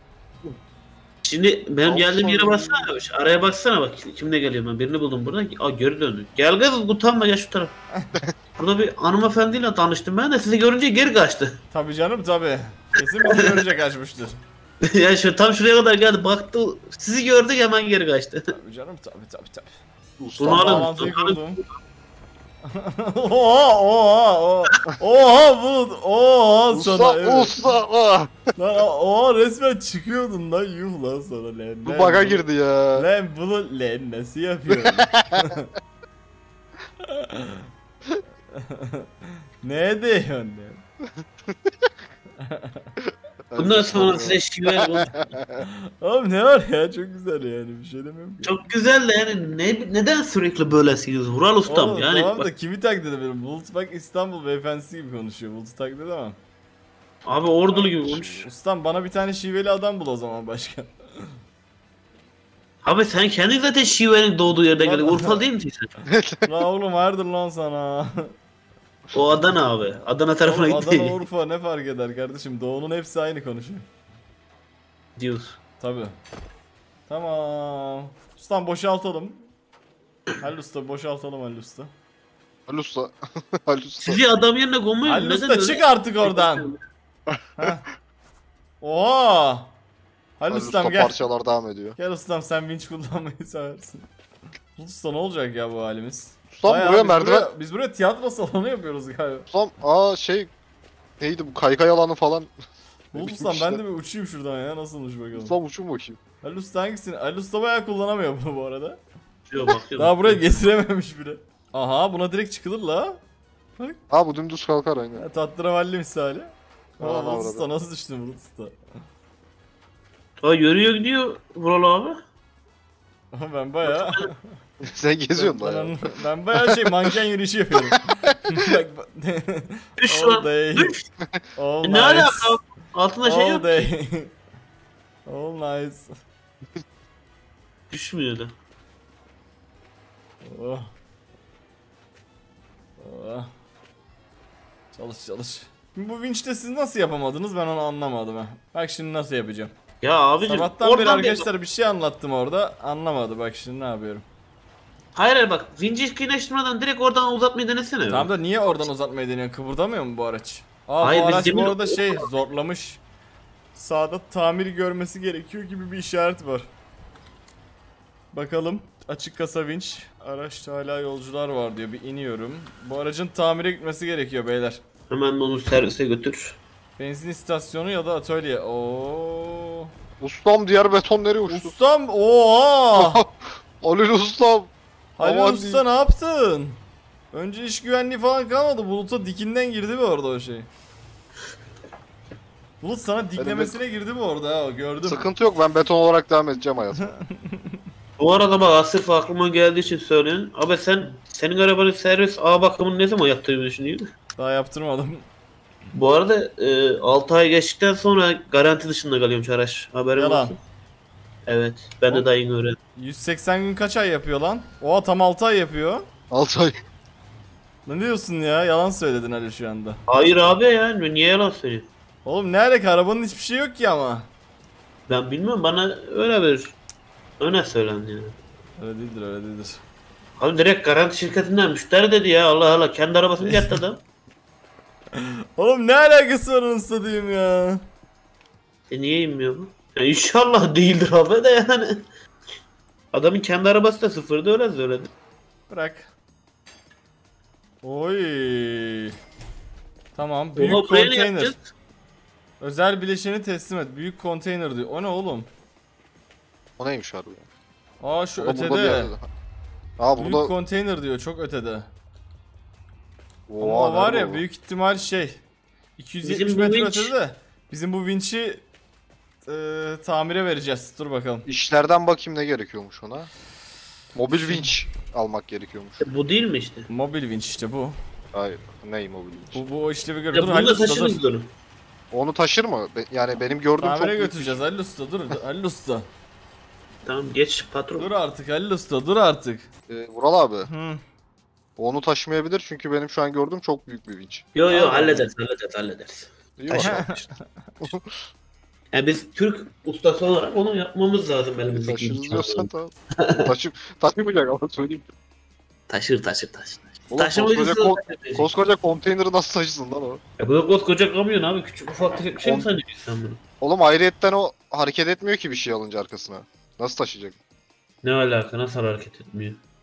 Şimdi benim Al geldiğim yere sonra. baksana. Şu araya baksana bak. Kimle geliyorum ben? Birini buldum buradan. Aa geri döndü. Gel kız utanma ya şu taraf. Burada bir hanımefendiyle tanıştım ben de sizi görünce geri kaçtı. Tabii canım tabii. Kesin bizi görecek kaçmıştır. ya şu tam şuraya kadar geldi baktı sizi gördük hemen geri kaçtı. Tabii canım tabii tabii tabii. Ustam, Bunu alın. Bağlantıyı kurdum. Oha oha oha. Oha Bulut. Oha sana. Usta Evet. usta. ah! Lan oha resmen çıkıyordun lan yuh lan sana lan. Bu Lan bug'a Bulut- girdi ya. Lan Bulut lan nasıl yapıyorsun? Ne diyorsun lan? Bundan sonra size şive Oğlum ne var ya çok güzel yani bir şey demiyorum ki. çok güzel de yani ne, neden sürekli böylesiniz Vural ustam Oğlum, yani tamam bak, da kimi taklit edebilirim? Bulut bak İstanbul beyefendisi gibi konuşuyor. Bulut'u taklit edemem. abi ordulu gibi konuş. Ustam bana bir tane şiveli adam bul o zaman başka. Abi sen kendin zaten şivenin doğduğu yerden geldin. Urfa değil misin sen? La oğlum hayırdır lan sana? O Adana abi. Adana tarafına Oğlum, gitti. Adana Urfa ne fark eder kardeşim? Doğu'nun hepsi aynı konuşuyor. Diyoruz. Tabi. Tamam. Ustam boşaltalım. Halil Usta boşaltalım Halil Usta. Halil usta. Halil usta. Sizi adam yerine koymuyor. Halil Neden Usta öyle? çık artık oradan. Heh. Oha. Halil Halil Ustam usta gel. parçalar devam ediyor. Gel ustam sen vinç kullanmayı seversin. Usta ne olacak ya bu halimiz? Ustam Bayağı buraya biz merdiven... Buraya, biz buraya tiyatro salonu yapıyoruz galiba. Ustam aa şey... Neydi bu kaykay alanı falan. Bulut Ne ustam bileyim ben işte. de bir uçayım şuradan ya nasılmış bakalım. Ustam uçun bakayım. Halil Usta hangisini? Halil Usta bayağı kullanamıyor bunu bu arada. Diyor, bakıyorum. Daha buraya getirememiş bile. Aha buna direkt çıkılır la. Aa bu dümdüz kalkar aynen. Ya, tatliravalli misali. Aa, Aman Bulut avradım. Usta nasıl düştün Bulut Usta? Aa, yürüyor gidiyor Vural abi. Ben bayağı Sen geziyorsun da ya. ben, ben bayağı şey manken yürüyüşü yapıyorum. Bak, bak. Düş All lan. day. Düş. All E, nice. ne alaka? Altında şey All yok. day. All nice. Düşmüyordu. Oh. Oh. Çalış çalış. Şimdi bu vinçte siz nasıl yapamadınız ben onu anlamadım ha. Bak şimdi nasıl yapacağım. Ya abicim Sabahtan beri oradan bir- arkadaşlar bir şey anlattım orada anlamadı bak şimdi ne yapıyorum. Hayır hayır bak zincir kıyılaştırmadan direkt oradan uzatmayı denesene. Tamam da niye oradan uzatmayı deniyorsun kıvırdamıyor mu bu araç? Aa Hayır, bu biz araç bu demin- arada şey zorlamış. Sağda tamir görmesi gerekiyor gibi bir işaret var. Bakalım. Açık kasa vinç. Araçta hala yolcular var diyor. Bir iniyorum. Bu aracın tamire gitmesi gerekiyor beyler. Hemen onu servise götür. Benzin istasyonu ya da atölye. Oo. Ustam diğer beton nereye uçtu? Ustam. Oha. Halil ustam. Halil Aman Usta diyeyim. ne yaptın? Önce iş güvenliği falan kalmadı. Bulut'a dikinden girdi mi orada o şey? Bulut sana diklemesine girdi mi orada ha gördüm. Sıkıntı yok ben beton olarak devam edeceğim hayatıma. Bu arada bak sırf aklıma geldiği için söylüyorum. Abi sen senin arabanın servis A bakımını ne zaman yaptığını düşünüyorsun? Daha yaptırmadım. Bu arada e, altı ay geçtikten sonra garanti dışında kalıyormuş araç. Haberin Yalan. olsun. Evet. Ben de Oğlum. daha yeni öğrendim. yüz seksen gün kaç ay yapıyor lan? Oha tam altı ay yapıyor. altı ay. Ne diyorsun ya? Yalan söyledin Ali şu anda. Hayır abi ya. Niye yalan söylüyorsun? Oğlum ne alaka arabanın hiçbir şey yok ki ama. Ben bilmiyorum. Bana öyle bir öne söylendi yani. Öyle değildir öyle değildir. Abi direkt garanti şirketinden müşteri dedi ya. Allah Allah. Kendi arabasını getirdi adam. Oğlum ne alakası var onu satayım ya. E niye inmiyor bu? Ya inşallah değildir abi de yani. Adamın kendi arabası da sıfırdı öyle söyledi. Bırak. Oy. Tamam büyük Oha, buraya ne konteyner. yapacağız? Özel bileşeni teslim et. Büyük konteyner diyor. O ne oğlum? O neymiş harbi ya? Aa şu O da burada bir ötede. yerde. Aa Büyük burada... konteyner diyor çok ötede. Ama Oha, o var nerede ya bu? büyük ihtimal şey. iki yüz yetmiş Bizim bu metre vinç- ötede de. Bizim bu vinçi e, tamire vereceğiz. Dur bakalım. İşlerden bakayım ne gerekiyormuş ona. Mobil vinç almak gerekiyormuş. E, bu değil mi işte? Mobil vinç işte bu. Hayır, ney mobil vinç? Bu, bu o işlevi görür. Ya Dur bunu Halil da Usta dur. taşırız onu. Onu taşır mı? Be- yani benim gördüğüm çok Tamire büyük bir- götüreceğiz Halil Usta dur. Halil Usta. Tamam geç patron. Dur artık Halil Usta dur artık. Ee, Vural abi, Hı. onu taşımayabilir çünkü benim şu an gördüğüm çok büyük bir vinç. Yo yo Tamam. hallederiz hallederiz hallederiz. İyi Taşı mi? yapmışız. Yani biz Türk ustası olarak onu yapmamız lazım elimizdeki Taşırız imkanlarla. diyorsan tamam. Taşı, taşımayacak ama söyleyeyim. Taşır taşır taşır. Oğlum Taşımayı koskoca, nasıl ko- taşıyacak? koskoca konteyneri nasıl taşısın lan o? Ya bu da koskoca kamyon abi küçük ufak tefek bir şey mi On- sanıyorsun sen bunu? Oğlum ayrıyetten o hareket etmiyor ki bir şey alınca arkasına. Nasıl taşıyacak? Ne alaka nasıl hareket etmiyor?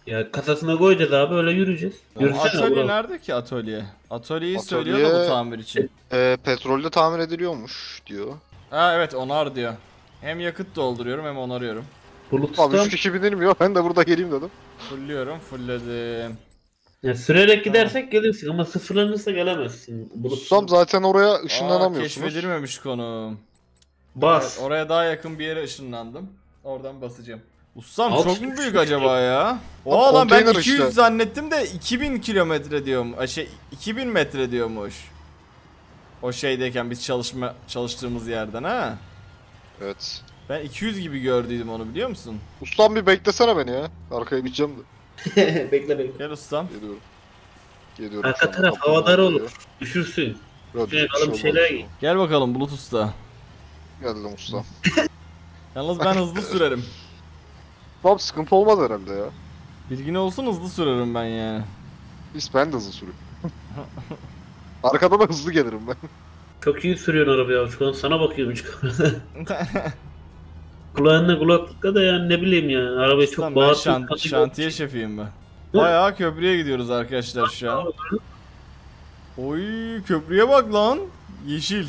Ya kasasına koyacağız abi öyle yürüyeceğiz. Yürüsene Atölye Vural. nerede ki atölye? Atölyeyi Atölye- söylüyor da bu tamir için. Ee, petrolde tamir ediliyormuş diyor. Ha evet, onar diyor. Hem yakıt dolduruyorum hem onarıyorum. Bulut Abi ustam. üç kişi binilmiyor. Ben de burada geleyim dedim. Fullliyorum, fullledim. Ya sürerek gidersek gelirsin ama sıfırlanırsa gelemezsin. Bulut Ustam zaten oraya Aa, ışınlanamıyorsunuz. keşfedilmemiş konum. Bas. Evet, oraya daha yakın bir yere ışınlandım. Oradan basacağım. Ustam Alt çok mu üst büyük üst acaba ya? Abi, Oha lan, ben konteyner iki yüz işte. zannettim de iki bin kilometre diyorum. Ay, Şey iki bin metre diyormuş. O şeydeyken biz çalışma çalıştığımız yerden ha. Evet. Ben iki yüz gibi gördüydüm onu, biliyor musun? Ustam bir beklesene beni ya. Arkaya gideceğim de. Bekle bekle. Gel ustam. Geliyorum. Geliyorum. Arka şu anda, taraf kapıdan havadar geliyor. olur. Düşürsün. Yok, Şuraya bir şey alalım şeyler olmaz. giy. Gel bakalım Bulut Usta. Geldim ustam. Yalnız ben hızlı sürerim. Ustam sıkıntı olmaz herhalde ya. Bilgin olsun, hızlı sürerim ben yani. Biz ben de hızlı sürüyorum. Arkada da hızlı gelirim ben. Çok iyi sürüyorsun araba ya. Şu an sana bakıyorum hiç kamerada. Kulağına kulaklıkla da yani ne bileyim yani. Arabayı Ustam, çok ben bağırtın. şan- şantiye şefiyim ben. Bayağı köprüye gidiyoruz arkadaşlar şu an. Oy, köprüye bak lan. Yeşil.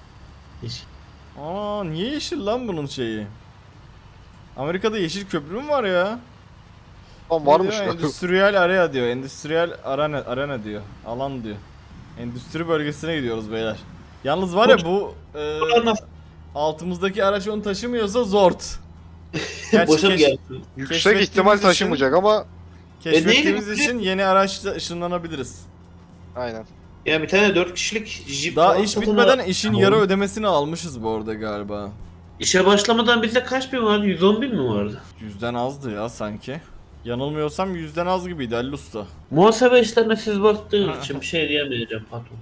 Aa, niye yeşil lan bunun şeyi? Amerika'da yeşil köprü mü var ya? Tamam Ne varmış diyor? ya. Endüstriyel area diyor. Endüstriyel arena, arena diyor. Alan diyor. Endüstri bölgesine gidiyoruz beyler. Yalnız var ya bu e, altımızdaki araç onu taşımıyorsa zort. Gerçi Boşa mı keş- geldi? Yüksek keşfettiğimiz ihtimal için- taşımayacak ama Keşfettiğimiz E, neyle- için yeni araçla ışınlanabiliriz. aynen. Ya bir tane dört kişilik jip Daha falan iş satın bitmeden al- işin Tamam. yarı ödemesini almışız bu arada galiba. İşe başlamadan bizde kaç bin vardı? yüz on bin mi vardı? Yüzden azdı ya sanki. Yanılmıyorsam yüzden az gibiydi Ali Usta. Muhasebe işlerine siz baktığınız için bir şey diyemeyeceğim patron.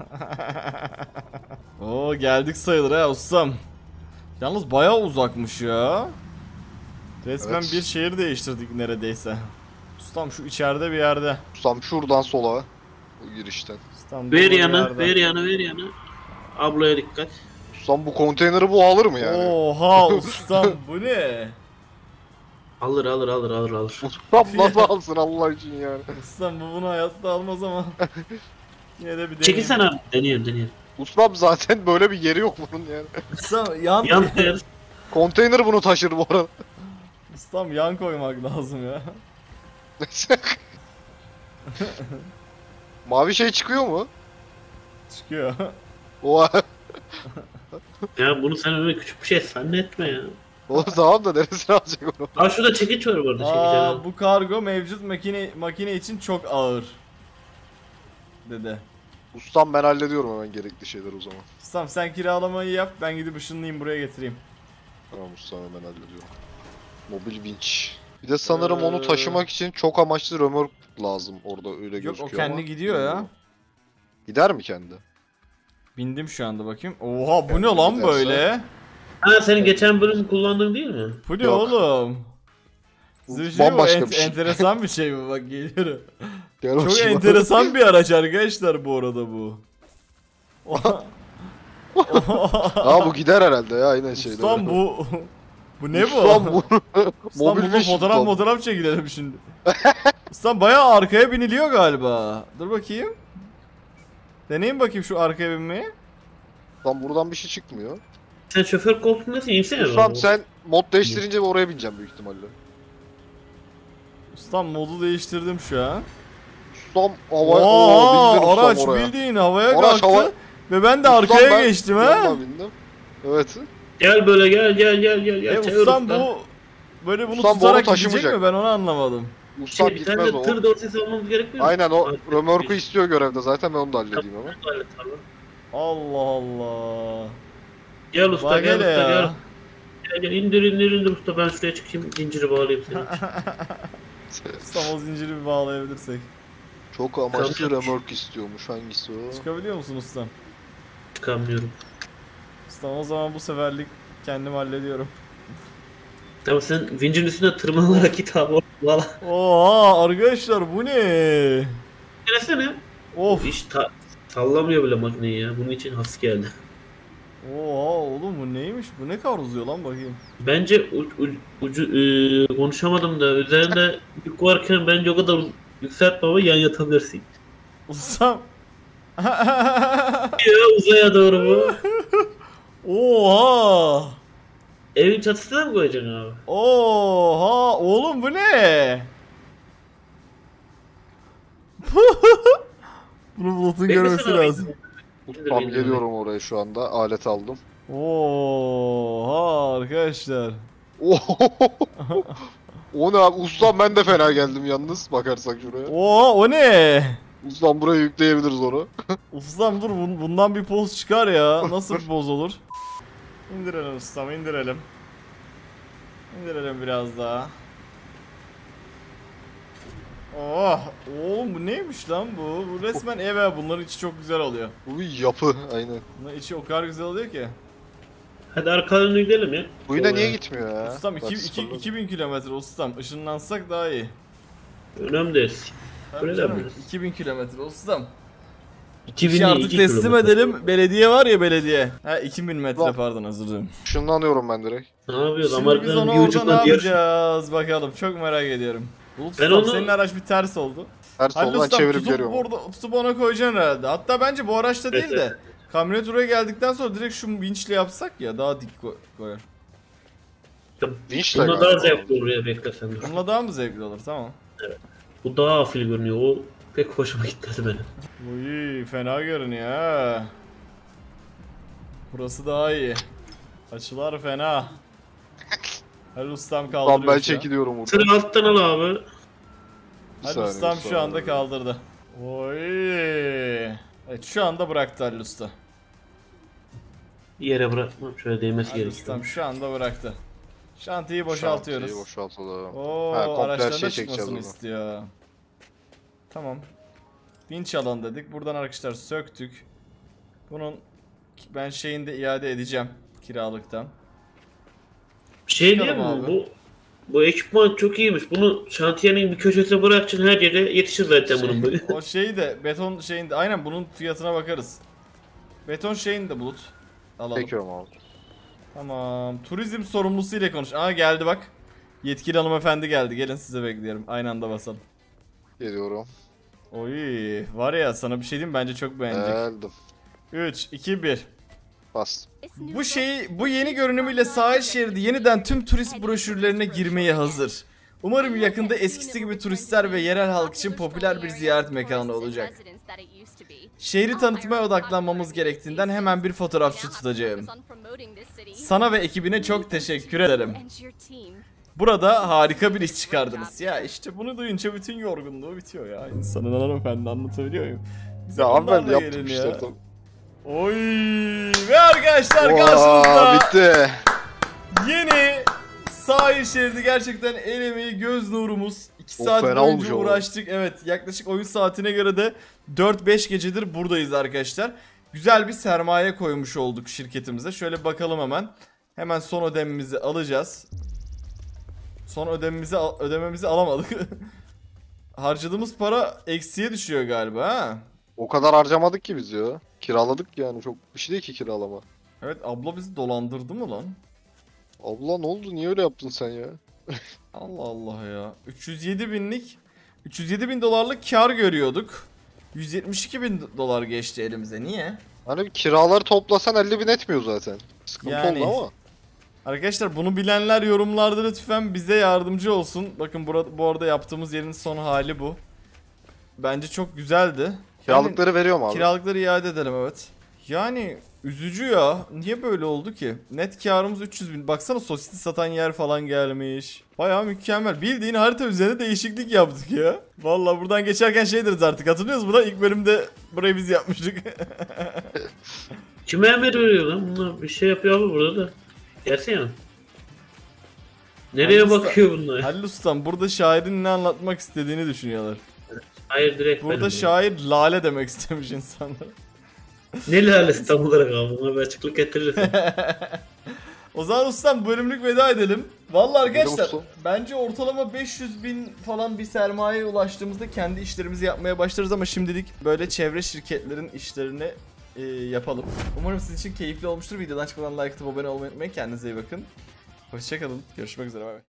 Oo, geldik sayılır ha ustam. Yalnız bayağı uzakmış ya. Resmen Evet. bir şehir değiştirdik neredeyse. Ustam şu içeride bir yerde. Ustam şuradan sola. O girişten. Ustam Ver burada bir yana, yerde. ver yana, ver yana. Ablaya dikkat. Ustam bu konteyneri bu alır mı yani? Oha ustam, bu ne? Alır alır alır alır alır. Ustam nasıl alsın Allah için yani? Ustam bu bunu hayatta almaz ama. Yine de bir deneyim. Çekilsene abi. Deniyorum deniyorum. Ustam zaten böyle bir yeri yok bunun yani. Ustam yan, Yan ver. Konteyner bunu taşır bu arada. ustam yan koymak lazım ya. Mavi şey çıkıyor mu? Çıkıyor. Oha. Ya bunu sen öyle küçük bir şey zannetme ya. Oğlum tamam da neresine alacak onu? Aa şurada çekiç var bu arada çekiç. Aa, Aa, bu kargo mevcut makine makine için çok ağır. Dedi. Ustam ben hallediyorum hemen gerekli şeyler o zaman. Ustam sen kiralamayı yap, ben gidip ışınlayayım buraya getireyim. Tamam ustam hemen hallediyorum. Mobil vinç. Bir de sanırım onu Ee, taşımak için çok amaçlı römork lazım orada öyle Yok, gözüküyor o kendi ama gidiyor ya. bilmiyorum. Gider mi kendi? Bindim şu anda, bakayım. Oha, bu Kendi ne lan giderse- böyle? Ha senin geçen bölüm kullandığın değil mi? Bu ne Yok. oğlum? Bu Size bir şey mi? bu? bambaşka Ent- bir şey. Enteresan bir şey mi? Bak geliyorum. Gel Çok bakayım. enteresan bir araç arkadaşlar bu arada bu. Oha. Aa bu gider herhalde ya aynen şeyde. Ustam bu... Bu ne bu? Ustam bu. Ustam Mobil bununla vinç fotoğraf ustam. fotoğraf çekilelim şimdi. Ustam bayağı arkaya biniliyor galiba. Dur bakayım. Deneyim bakayım şu arkaya binmeyi. Ustam buradan bir şey çıkmıyor. Sen şoför koltuğundasın insene. Ustam sen mod değiştirince oraya bineceğim büyük ihtimalle. Ustam modu değiştirdim şu an. Ustam havaya... Oo, bindin Aa, ustam araç oraya. bildiğin havaya Araç kalktı. hava- Ve ben de Ustam arkaya ben geçtim ha. yanına bindim. Evet. Gel böyle gel gel gel gel gel. E, Çevir ustam usta. bu... Böyle bunu Ustam bu tutarak onu gidecek taşımayacak. mi? Ben onu anlamadım. Ustam Şey, bir tane gitmez de o. tır dosyası almamız gerekmiyor mu? Aynen o Abi, römorku istiyor görevde zaten ben onu da halledeyim hemen. Hallet, hallet. Allah Allah. Gel usta Bak gel hele usta ya. gel. Gel gel indir indir indir usta ben şuraya çıkayım zinciri bağlayayım seni. Ustam o zinciri bir bağlayabilirsek. Çok amaçlı Çıkamıyor. römork istiyormuş hangisi o? Çıkabiliyor musun ustam? Çıkamıyorum. Ustam o zaman bu seferlik kendim hallediyorum. Tamam sen vincin üstüne tırmanarak git abi. Valla. Oha arkadaşlar, bu ne? Gelsene. Of. Hiç ta sallamıyor bile makineyi ya. Bunun için has geldi. Oha oğlum, bu neymiş? Bu ne kadar uzuyor lan bakayım. Bence uç, uç, ucu e, konuşamadım da üzerinde yük varken bence o kadar yükseltme ama yan yatabilirsin. Ustam. Ya uzaya doğru bu. Oha. Evin çatısına mı koyacaksın abi? Oha. Oğlum bu ne? Bunu Bulut'un görmesi Beklesene lazım. abi. Tam geliyorum oraya şu anda. Alet aldım. Oha arkadaşlar. O ne abi? Ustam ben de fena geldim yalnız. Bakarsak şuraya. Oha o ne? Ustam buraya yükleyebiliriz onu. Ustam dur bun- bundan bir poz çıkar ya. Nasıl bir poz olur? İndirelim ustam indirelim. İndirelim biraz daha. Oh, oğlum bu neymiş lan bu? Bu resmen ev ev. Bunların içi çok güzel oluyor. Bu bir yapı aynen. Bunların içi o kadar güzel oluyor ki. Hadi arkadan gidelim ya. Bu yine Oraya. niye gitmiyor ya? Ustam Bak, iki- iki- sıfırladım. iki bin kilometre ustam. Işınlansak daha iyi. Önemli değil. Tabii Öyle canım, demiyoruz. iki bin kilometre ustam. iki bin İşi artık iki teslim kilometre. edelim. Belediye var ya belediye. Ha iki bin metre Ulan. pardon özür dilerim. Işınlanıyorum ben direkt. Ne yapıyoruz? Şimdi biz Amerika'nın onu bir orada ne ucundan diğer... yapacağız bakalım. Çok merak ediyorum. Bulut Ben ustam onu- senin araç bir ters oldu. Her Halil soldan ustam çevirip tutup, geliyorum. burada, tutup ona koyacaksın herhalde. Hatta bence bu araçta değil Evet, de kamyonet oraya geldikten sonra direkt şu vinçle yapsak ya daha dik ko- koyar. Vinçle Buna galiba. daha zevkli oraya beklesen dur. Bununla daha mı zevkli olur tamam. Bu daha afil görünüyor. O pek hoşuma gitmedi benim. Uy fena görünüyor ha. Burası daha iyi. Açılar fena. Halil ustam kaldırıyor Lan ben şu an. çekiliyorum burada. Sıra alttan al abi. Bir Halil saniye, ustam bir şu saniye. anda kaldırdı. Oy. Evet şu anda bıraktı Halil usta. Yere bırakmam. Şöyle değmesi Halil gerekiyor. ustam şu anda bıraktı. Şantiyi boşaltıyoruz. Şantiyi boşaltalım. Oo, Ha, komple her araçlarına şeyi çekeceğiz çıkmasını bunu. istiyor. Tamam. Vinç alan dedik. Buradan arkadaşlar söktük. Bunun ben şeyini de iade edeceğim kiralıktan. Bir şey Çıkalım diyeyim mi? abi. Bu bu ekipman çok iyiymiş. Bunu şantiyenin bir köşesine bırakacaksın, her yere yetişir zaten bunun böyle. O şeyi de beton şeyinde aynen bunun fiyatına bakarız. Beton şeyini de Bulut. Alalım. Çekiyorum abi. Tamam. Turizm sorumlusu ile konuş. Aa geldi bak. Yetkili hanımefendi geldi. Gelin size bekliyorum. Aynı anda basalım. Geliyorum. Oy var ya sana bir şey diyeyim mi? Bence çok beğenecek. Geldim. üç, iki, bir. Bas. Bu şeyi bu yeni görünümüyle sahil şeridi yeniden tüm turist broşürlerine girmeye hazır. Umarım yakında eskisi gibi turistler ve yerel halk için popüler bir ziyaret mekanı olacak. Şehri tanıtmaya odaklanmamız gerektiğinden hemen bir fotoğrafçı tutacağım. Sana ve ekibine çok teşekkür ederim. Burada harika bir iş çıkardınız. Ya işte bunu duyunca bütün yorgunluğu bitiyor ya. İnsanın hanımefendi anlatabiliyor muyum? Bize Ya abi ben de bunlarla yaptım gelin işte. ya. Tamam. Oy ve arkadaşlar Oha, karşınızda bitti. yeni sahil şeridi gerçekten el emeği göz nurumuz. iki O saat fena boyunca olmuş o. uğraştık. Evet yaklaşık oyun saatine göre de dört beş gecedir buradayız arkadaşlar. Güzel bir sermaye koymuş olduk şirketimize. Şöyle bakalım hemen. Hemen son ödememizi alacağız. Son ödememizi al- ödememizi alamadık. Harcadığımız para eksiye düşüyor galiba ha. O kadar harcamadık ki biz ya. Kiraladık yani, çok bir şey değil ki kiralama. Evet abla bizi dolandırdı mı lan? Abla ne oldu, niye öyle yaptın sen ya? Allah Allah ya. üç yüz yedi binlik üç yüz yedi bin dolarlık kar görüyorduk. yüz yetmiş iki bin dolar geçti elimize. Niye? Hani bir kiraları toplasan elli bin etmiyor zaten. Sıkıntı Yani. oldu ama. Arkadaşlar bunu bilenler yorumlarda lütfen bize yardımcı olsun. Bakın burada, bu arada yaptığımız yerin son hali bu. Bence çok güzeldi. Kiralıkları veriyorum Yani, abi. kiralıkları iade edelim evet. Yani üzücü ya. Niye böyle oldu ki? Net karımız üç yüz bin. Baksana sosisli satan yer falan gelmiş. Bayağı mükemmel. Bildiğin harita üzerine değişiklik yaptık ya. Vallahi buradan geçerken şey deriz artık. Hatırlıyorsunuz mu lan? İlk bölümde burayı biz yapmıştık. Kime emir veriyor lan? Bunlar bir şey yapıyor abi burada da. Gelsene ya. Nereye Halil Usta- bakıyor bunlar? Halil Ustam burada şairin ne anlatmak istediğini düşünüyorlar. Hayır direkt Burada benim. şair lale demek istemiş insanlar. Ne lalesi tam olarak abi? Buna bir açıklık getirirsin. O zaman ustam bölümlük veda edelim. Vallahi arkadaşlar Ustam. bence ortalama beş yüz bin falan bir sermayeye ulaştığımızda kendi işlerimizi yapmaya başlarız ama şimdilik böyle çevre şirketlerin işlerini e, yapalım. Umarım sizin için keyifli olmuştur. Videodan çıkan like atıp abone olmayı unutmayın. Kendinize iyi bakın. Hoşçakalın. Görüşmek üzere. Bay bay.